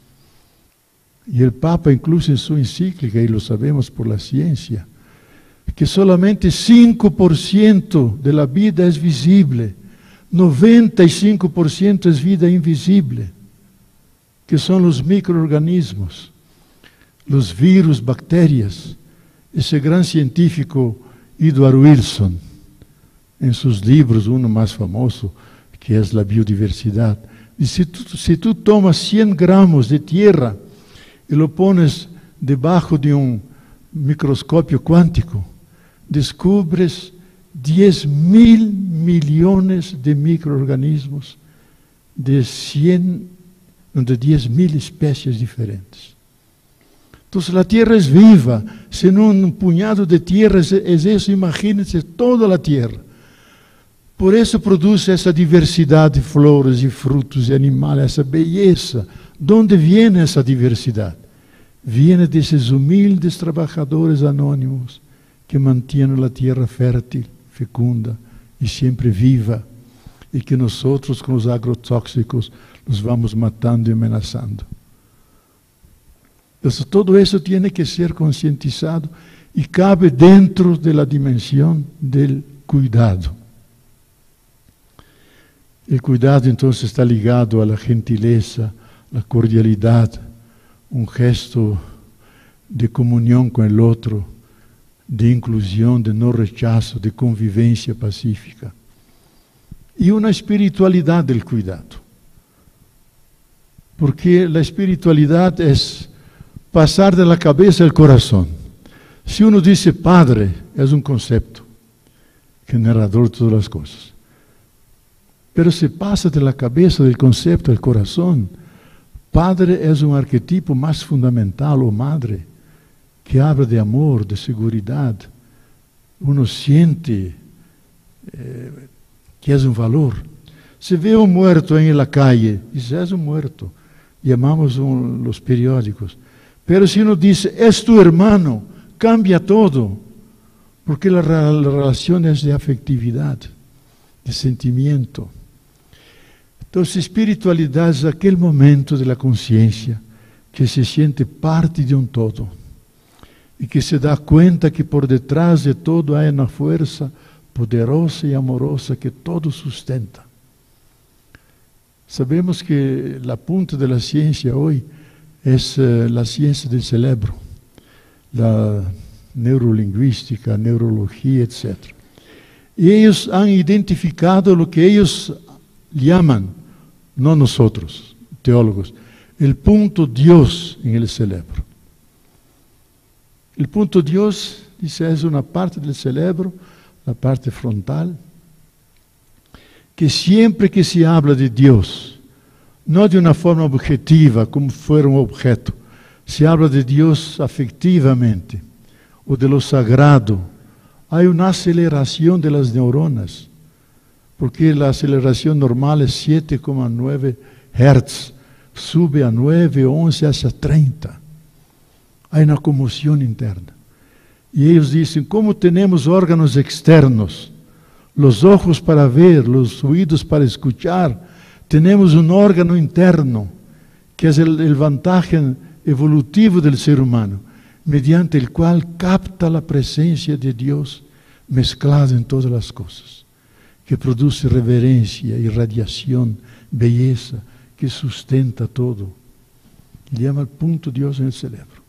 Y el Papa, incluso en su encíclica, y lo sabemos por la ciencia, que solamente cinco por ciento de la vida es visible, noventa y cinco por ciento es vida invisible, que son los microorganismos, los virus, bacterias. Ese gran científico Edward Wilson, en sus libros, uno más famoso, que es La biodiversidad, dice, si tú, si tú tomas cien gramos de tierra y lo pones debajo de un microscopio cuántico, descubres diez mil millones de microorganismos de cien, de diez mil especies diferentes. Entonces la tierra es viva, si en un puñado de tierra es, es eso, imagínense toda la tierra. Por isso produz essa diversidade de flores e frutos e animais, essa beleza. De onde vem essa diversidade? Viene desses humildes trabalhadores anônimos que mantêm a terra fértil, fecunda e sempre viva, e que nós outros, com os agrotóxicos, nos vamos matando e ameaçando. Então, todo isso tem que ser conscientizado e cabe dentro da dimensão do cuidado. O cuidado, então, está ligado à gentileza, à cordialidade, um gesto de comunhão com o outro, de inclusão, de não rechaço, de convivência pacífica. E uma espiritualidade do cuidado. Porque a espiritualidade é passar da cabeça ao coração. Se uno diz Padre, é um conceito generador de todas as coisas. Pero se passa da cabeça do conceito ao coração, Padre é um arquetipo mais fundamental, ou Madre, que habla de amor, de seguridade. Uno sente eh, que é um valor. Se vê um muerto em la calle, diz, é um muerto. Llamamos um, os periódicos. Pero se uno diz, é tu hermano, cambia todo. Porque a relação é de afetividade, de sentimento. Então, espiritualidade é aquele momento da consciência que se sente parte de um todo e que se dá conta que por detrás de todo há uma força poderosa e amorosa que todo sustenta. Sabemos que a punta da ciência hoje é a ciência do cérebro, a neurolinguística, a neurologia, etcétera. E eles han identificado o que eles chamam, não nós, teólogos, o ponto Deus em el cerebro. O ponto Deus, dice, é uma parte do cérebro, a parte frontal, que sempre que se habla de Deus, não de uma forma objetiva, como for um objeto, se habla de Deus afectivamente, ou de lo sagrado, há uma aceleração das neuronas, porque a aceleração normal é sete vírgula nove hertz, sube a nove, onze, até trinta. Há uma comoção interna. E eles dizem, como temos órgãos externos, os olhos para ver, os ouvidos para escuchar, temos um órgão interno, que é a vantagem evolutiva do ser humano, mediante o qual capta a presença de Deus mesclada em todas as coisas, que produz reverência, irradiação, beleza, que sustenta todo. Ele chama o ponto Deus no cérebro.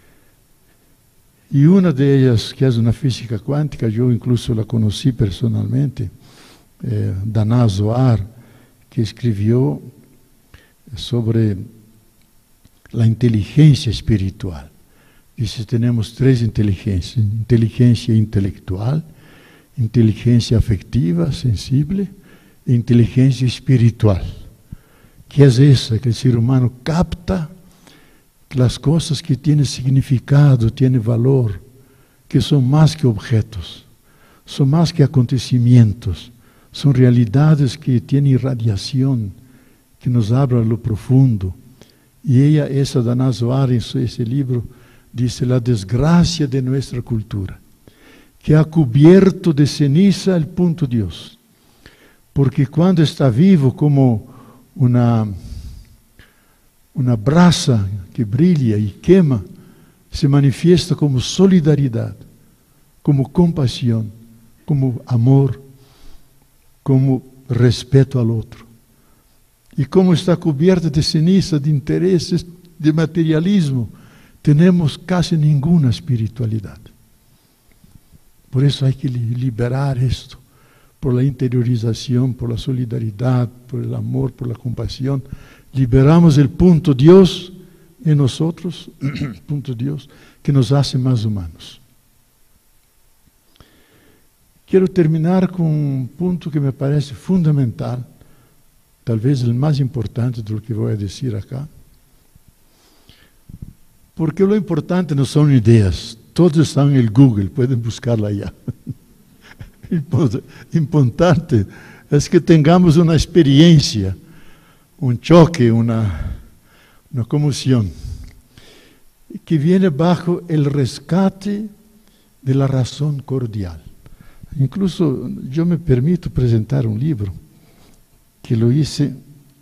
E uma delas, que é uma física quântica, eu incluso la conheci personalmente, eh, Dana Zohar, que escreveu sobre a inteligência espiritual. Dice, temos três inteligências: inteligência intelectual, inteligência afetiva, sensível, e inteligência espiritual. Que é essa que o ser humano capta as coisas que têm significado, têm valor, que são mais que objetos, são mais que acontecimentos, são realidades que têm irradiação, que nos abrem lo profundo. E ela, essa Dana Zohar, em esse livro, diz a desgraça de nossa cultura, que ha cubierto de ceniza o ponto Deus, porque quando está vivo como uma uma brasa que brilha e queima, se manifesta como solidariedade, como compaixão, como amor, como respeito ao outro. E como está coberta de ceniza, de interesses, de materialismo, temos quase nenhuma espiritualidade. Por isso há que liberar isto, por la interiorização, por la solidariedade, por el amor, por la compaixão. Liberamos o ponto Deus em nós, ponto Deus, que nos hace mais humanos. Quero terminar com um ponto que me parece fundamental, talvez o mais importante do que vou dizer acá. Porque o importante não são ideias, todos estão no Google, podem buscar lá. importante es que tengamos una experiencia, un choque, una, una conmoción, que viene bajo el rescate de la razón cordial. Incluso yo me permito presentar un libro que lo hice,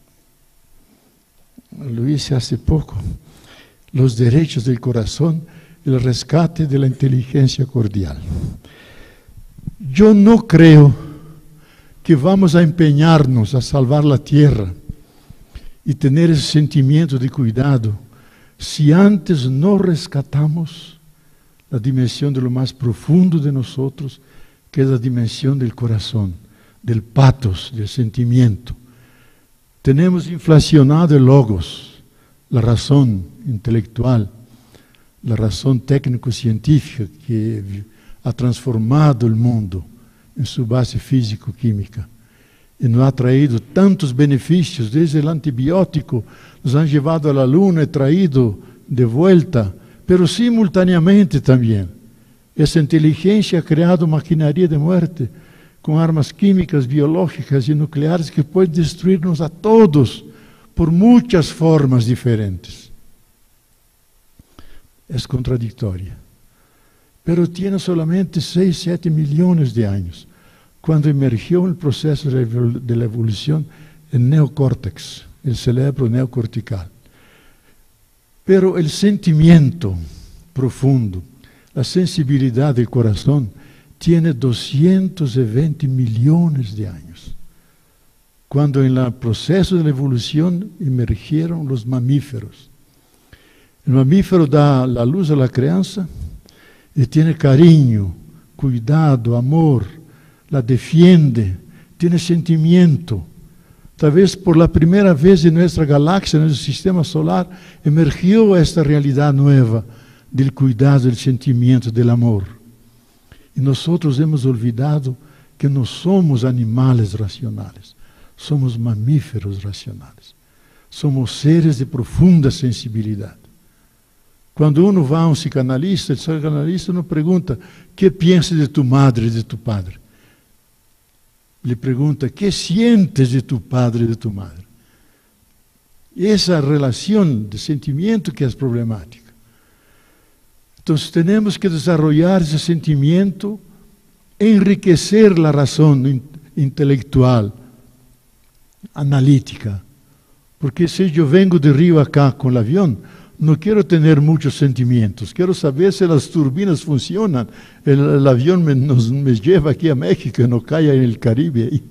lo hice hace poco, Los derechos del corazón, el rescate de la inteligencia cordial. Yo no creo que vamos a empeñarnos a salvar la tierra y tener ese sentimiento de cuidado si antes no rescatamos la dimensión de lo más profundo de nosotros, que es la dimensión del corazón, del pathos, del sentimiento. Tenemos inflacionado el logos, la razón intelectual, la razón técnico-científica que ha transformado el mundo en su base físico-química y nos ha traído tantos beneficios, desde el antibiótico, nos han llevado a la luna y traído de vuelta, pero simultáneamente también esa inteligencia ha creado maquinaria de muerte con armas químicas, biológicas y nucleares que pueden destruirnos a todos por muchas formas diferentes. Es contradictoria, pero tiene solamente seis, siete millones de años, cuando emergió el proceso de la evolución el neocórtex, el cerebro neocortical. Pero el sentimiento profundo, la sensibilidad del corazón, tiene doscientos veinte millones de años, cuando en el proceso de la evolución emergieron los mamíferos. El mamífero da la luz a la crianza y tiene cariño, cuidado, amor, la defiende, tiene sentimiento. Tal vez por la primera vez en nuestra galaxia, en nuestro sistema solar, emergió esta realidad nueva del cuidado, del sentimiento, del amor. Y nosotros hemos olvidado que no somos animales racionales, somos mamíferos racionales. Somos seres de profunda sensibilidad. Cuando uno va a un psicanalista, el psicanalista no pregunta, ¿qué piensas de tu madre y de tu padre? Le pregunta, ¿qué sientes de tu padre y de tu madre? Esa relación de sentimiento que es problemática. Entonces tenemos que desarrollar ese sentimiento, enriquecer la razón in- intelectual, analítica. Porque si yo vengo de Río acá con el avión, no quiero tener muchos sentimientos, quiero saber si las turbinas funcionan, el, el avión me, nos, me lleva aquí a México y no cae en el Caribe ahí.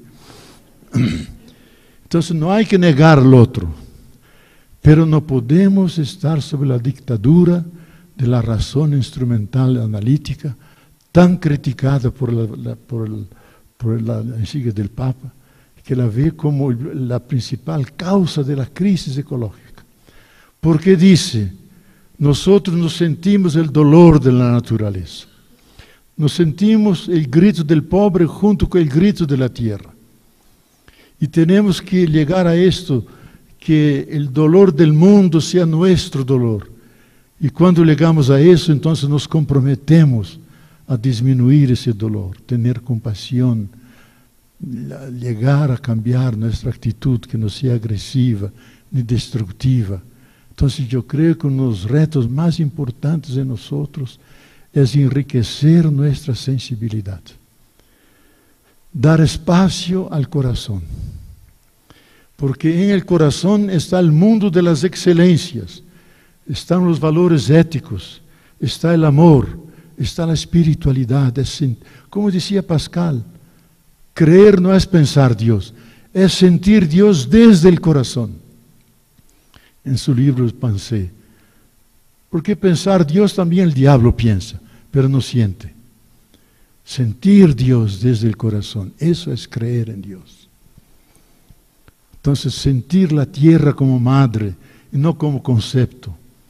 Entonces no hay que negar lo otro, pero no podemos estar sobre la dictadura de la razón instrumental analítica, tan criticada por la, la, por el, por la encíclica del Papa, que la ve como la principal causa de la crisis ecológica. Porque dice, nosotros nos sentimos el dolor de la naturaleza, nos sentimos el grito del pobre junto con el grito de la tierra. Y tenemos que llegar a esto, que el dolor del mundo sea nuestro dolor. Y cuando llegamos a eso, entonces nos comprometemos a disminuir ese dolor, tener compasión, llegar a cambiar nuestra actitud, que no sea agresiva ni destructiva. Entonces yo creo que uno de los retos más importantes de nosotros es enriquecer nuestra sensibilidad, dar espacio al corazón, porque en el corazón está el mundo de las excelencias, están los valores éticos, está el amor, está la espiritualidad. Es, como decía Pascal, creer no es pensar Dios, es sentir Dios desde el corazón. En su libro Pensé. Porque pensar Dios también el diablo piensa, pero no siente. Sentir Dios desde el corazón, eso es creer en Dios. Entonces sentir la tierra como madre y no como concepto,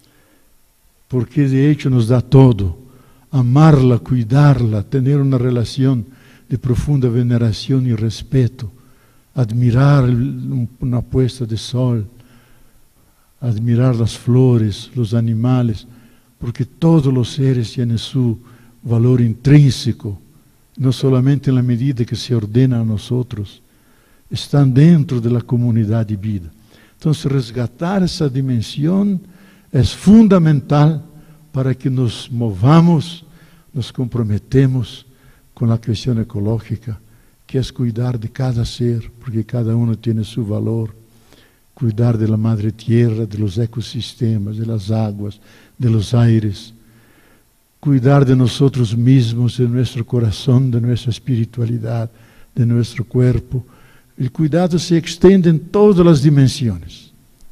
porque de hecho nos da todo. Amarla, cuidarla, tener una relación de profunda veneración y respeto, admirar una puesta de sol, admirar las flores, los animales, porque todos los seres tienen su valor intrínseco no solamente en la medida que se ordena a nosotros, están dentro de la comunidad de vida. Entonces, resgatar esa dimensión es fundamental para que nos movamos, nos comprometemos con la cuestión ecológica, que es cuidar de cada ser, porque cada uno tiene su valor, cuidar de la madre tierra, de los ecosistemas, de las aguas, de los aires, cuidar de nosotros mismos, de nuestro corazón, de nuestra espiritualidad, de nuestro cuerpo. El cuidado se extiende en todas las dimensiones.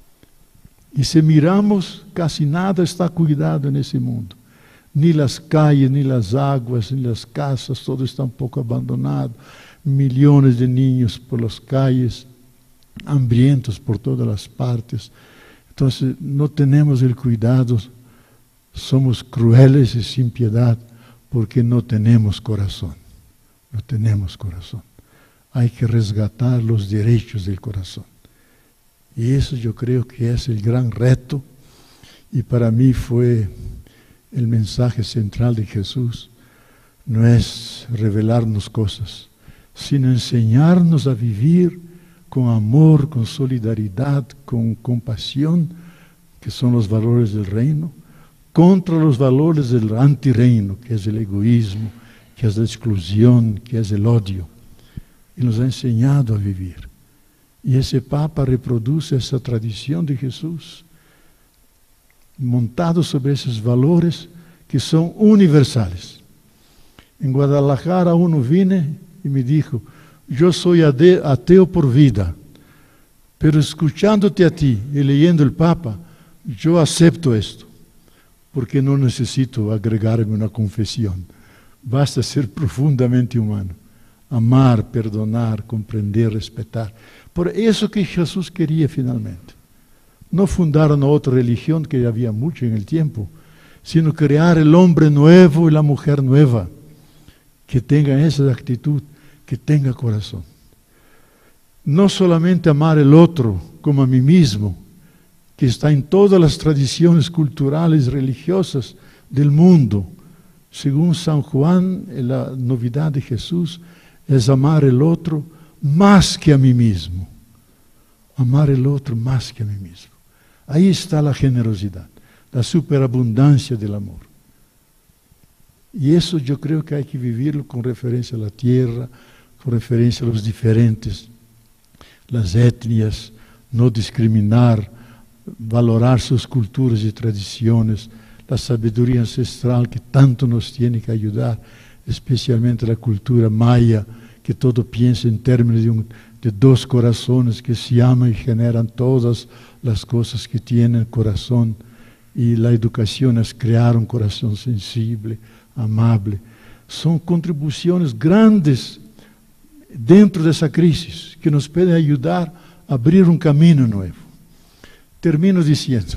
Y si miramos, casi nada está cuidado en ese mundo. Ni las calles, ni las aguas, ni las casas, todo está un poco abandonado. Millones de niños por las calles, hambrientos por todas las partes. Entonces, no tenemos el cuidado, somos crueles y sin piedad, porque no tenemos corazón. No tenemos corazón. Hay que resgatar los derechos del corazón. Y eso yo creo que es el gran reto, y para mí fue el mensaje central de Jesús. No es revelarnos cosas, sino enseñarnos a vivir con amor, con solidaridad, con compasión, que son los valores del reino, contra los valores del antirreino, que es el egoísmo, que es la exclusión, que es el odio. Y nos ha enseñado a vivir. Y ese Papa reproduce esa tradición de Jesús, montado sobre esos valores que son universales. En Guadalajara uno vine y me dijo: yo soy ateo por vida, pero escuchándote a ti y leyendo el Papa, yo acepto esto, porque no necesito agregarme una confesión. Basta ser profundamente humano, amar, perdonar, comprender, respetar. Por eso que Jesús quería finalmente. No fundar una otra religión, que había mucho en el tiempo, sino crear el hombre nuevo y la mujer nueva, que tengan esa actitud, que tenga corazón. No solamente amar el otro como a mí mismo, que está en todas las tradiciones culturales y religiosas del mundo. Según San Juan, la novedad de Jesús es amar el otro más que a mí mismo. Amar el otro más que a mí mismo. Ahí está la generosidad, la superabundancia del amor. Y eso yo creo que hay que vivirlo con referencia a la tierra, con referencia a los diferentes, las etnias, no discriminar, valorar sus culturas y tradiciones, la sabiduría ancestral que tanto nos tiene que ayudar, especialmente la cultura maya, que todo piensa en términos de, un, de dos corazones que se aman y generan todas las cosas que tienen corazón. Y la educación es crear un corazón sensible, amable. Son contribuciones grandes dentro de esa crisis que nos pueden ayudar a abrir un camino nuevo. Termino diciendo,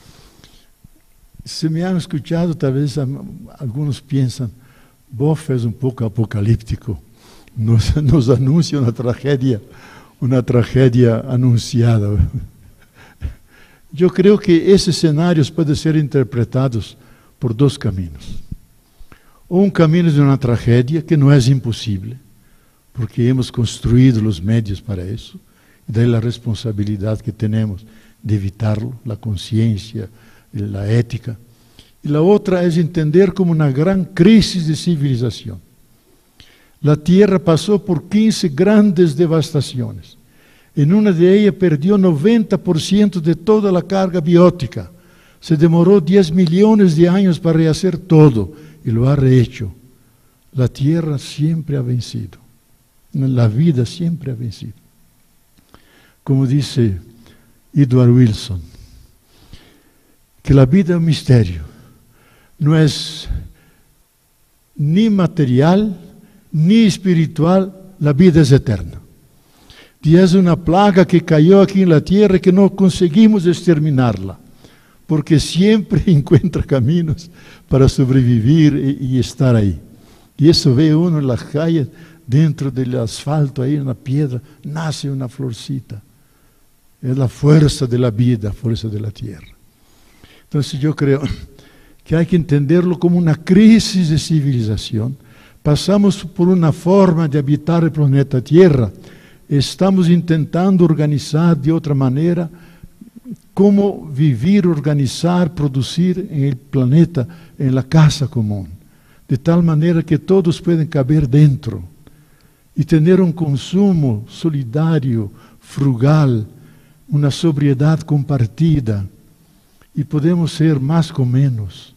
se me han escuchado, tal vez algunos piensan, Boff es un poco apocalíptico, nos, nos anuncia una tragedia, una tragedia anunciada. Yo creo que esos escenarios pueden ser interpretados por dos caminos. O un camino de una tragedia, que no es imposible, porque hemos construido los medios para eso, y de ahí la responsabilidad que tenemos de evitarlo, la conciencia, la ética. Y la otra es entender como una gran crisis de civilización. La Tierra pasó por quince grandes devastaciones. En una de ellas perdió noventa por ciento de toda la carga biótica. Se demoró diez millones de años para rehacer todo y lo ha rehecho. La Tierra siempre ha vencido. La vida siempre ha vencido. Como dice Edward Wilson, que la vida es un misterio. No es ni material ni espiritual, la vida es eterna. Y es una plaga que cayó aquí en la tierra que no conseguimos exterminarla, porque siempre encuentra caminos para sobrevivir y, y estar ahí. Y eso ve uno en las calles, dentro del asfalto, ahí en la piedra, nace una florcita. Es la fuerza de la vida, fuerza de la tierra. Entonces yo creo que hay que entenderlo como una crisis de civilización, Passamos por uma forma de habitar o planeta Terra. Estamos tentando organizar de outra maneira como viver, organizar, produzir em el planeta, em la casa comum, de tal maneira que todos podem caber dentro e ter um consumo solidário, frugal, uma sobriedade compartida, e podemos ser mais com menos.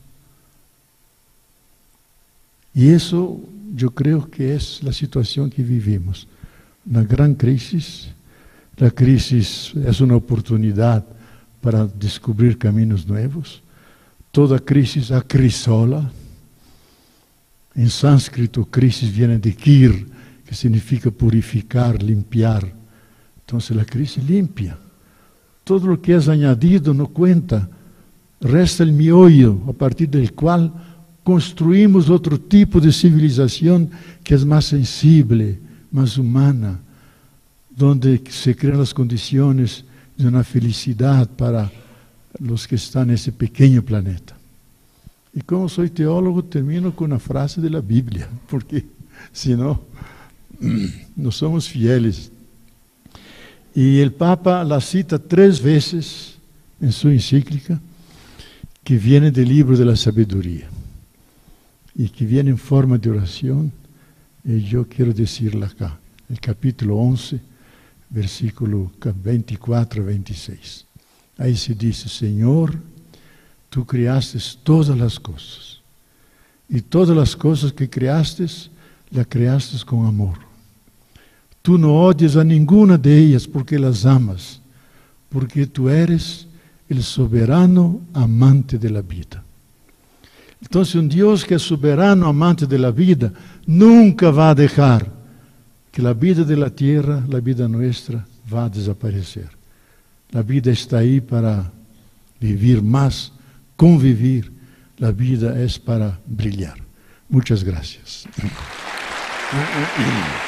E isso, eu creio que é a situação que vivimos. Uma grande crise. A crise é uma oportunidade para descobrir caminhos novos. Toda crise acrisola. Em sânscrito, crise vem de kir, que significa purificar, limpiar. Então, a crise limpia. Todo o que é añadido não conta. Resta o miollo, a partir do qual construímos outro tipo de civilização que é mais sensível, mais humana, onde se criam as condições de uma felicidade para os que estão nesse pequeno planeta. E como sou teólogo, termino com uma frase da Bíblia, porque senão não somos fieles. E o Papa la cita três vezes em sua encíclica, que viene do livro da sabedoria e que viene em forma de oração, e eu quero dizer-la cá, no capítulo onze, versículo veintiquatro a veintiséis. Aí se diz: Senhor, tu criaste todas as coisas, e todas as coisas que criaste, las criaste com amor. Tu não odias a nenhuma de ellas porque las amas, porque tu eres el soberano amante de la vida. Então, um Deus que é soberano amante de la vida, nunca vai deixar que a vida de la tierra, a vida nuestra, vá desaparecer. A vida está aí para viver mais, convivir. A vida é para brilhar. Muitas graças.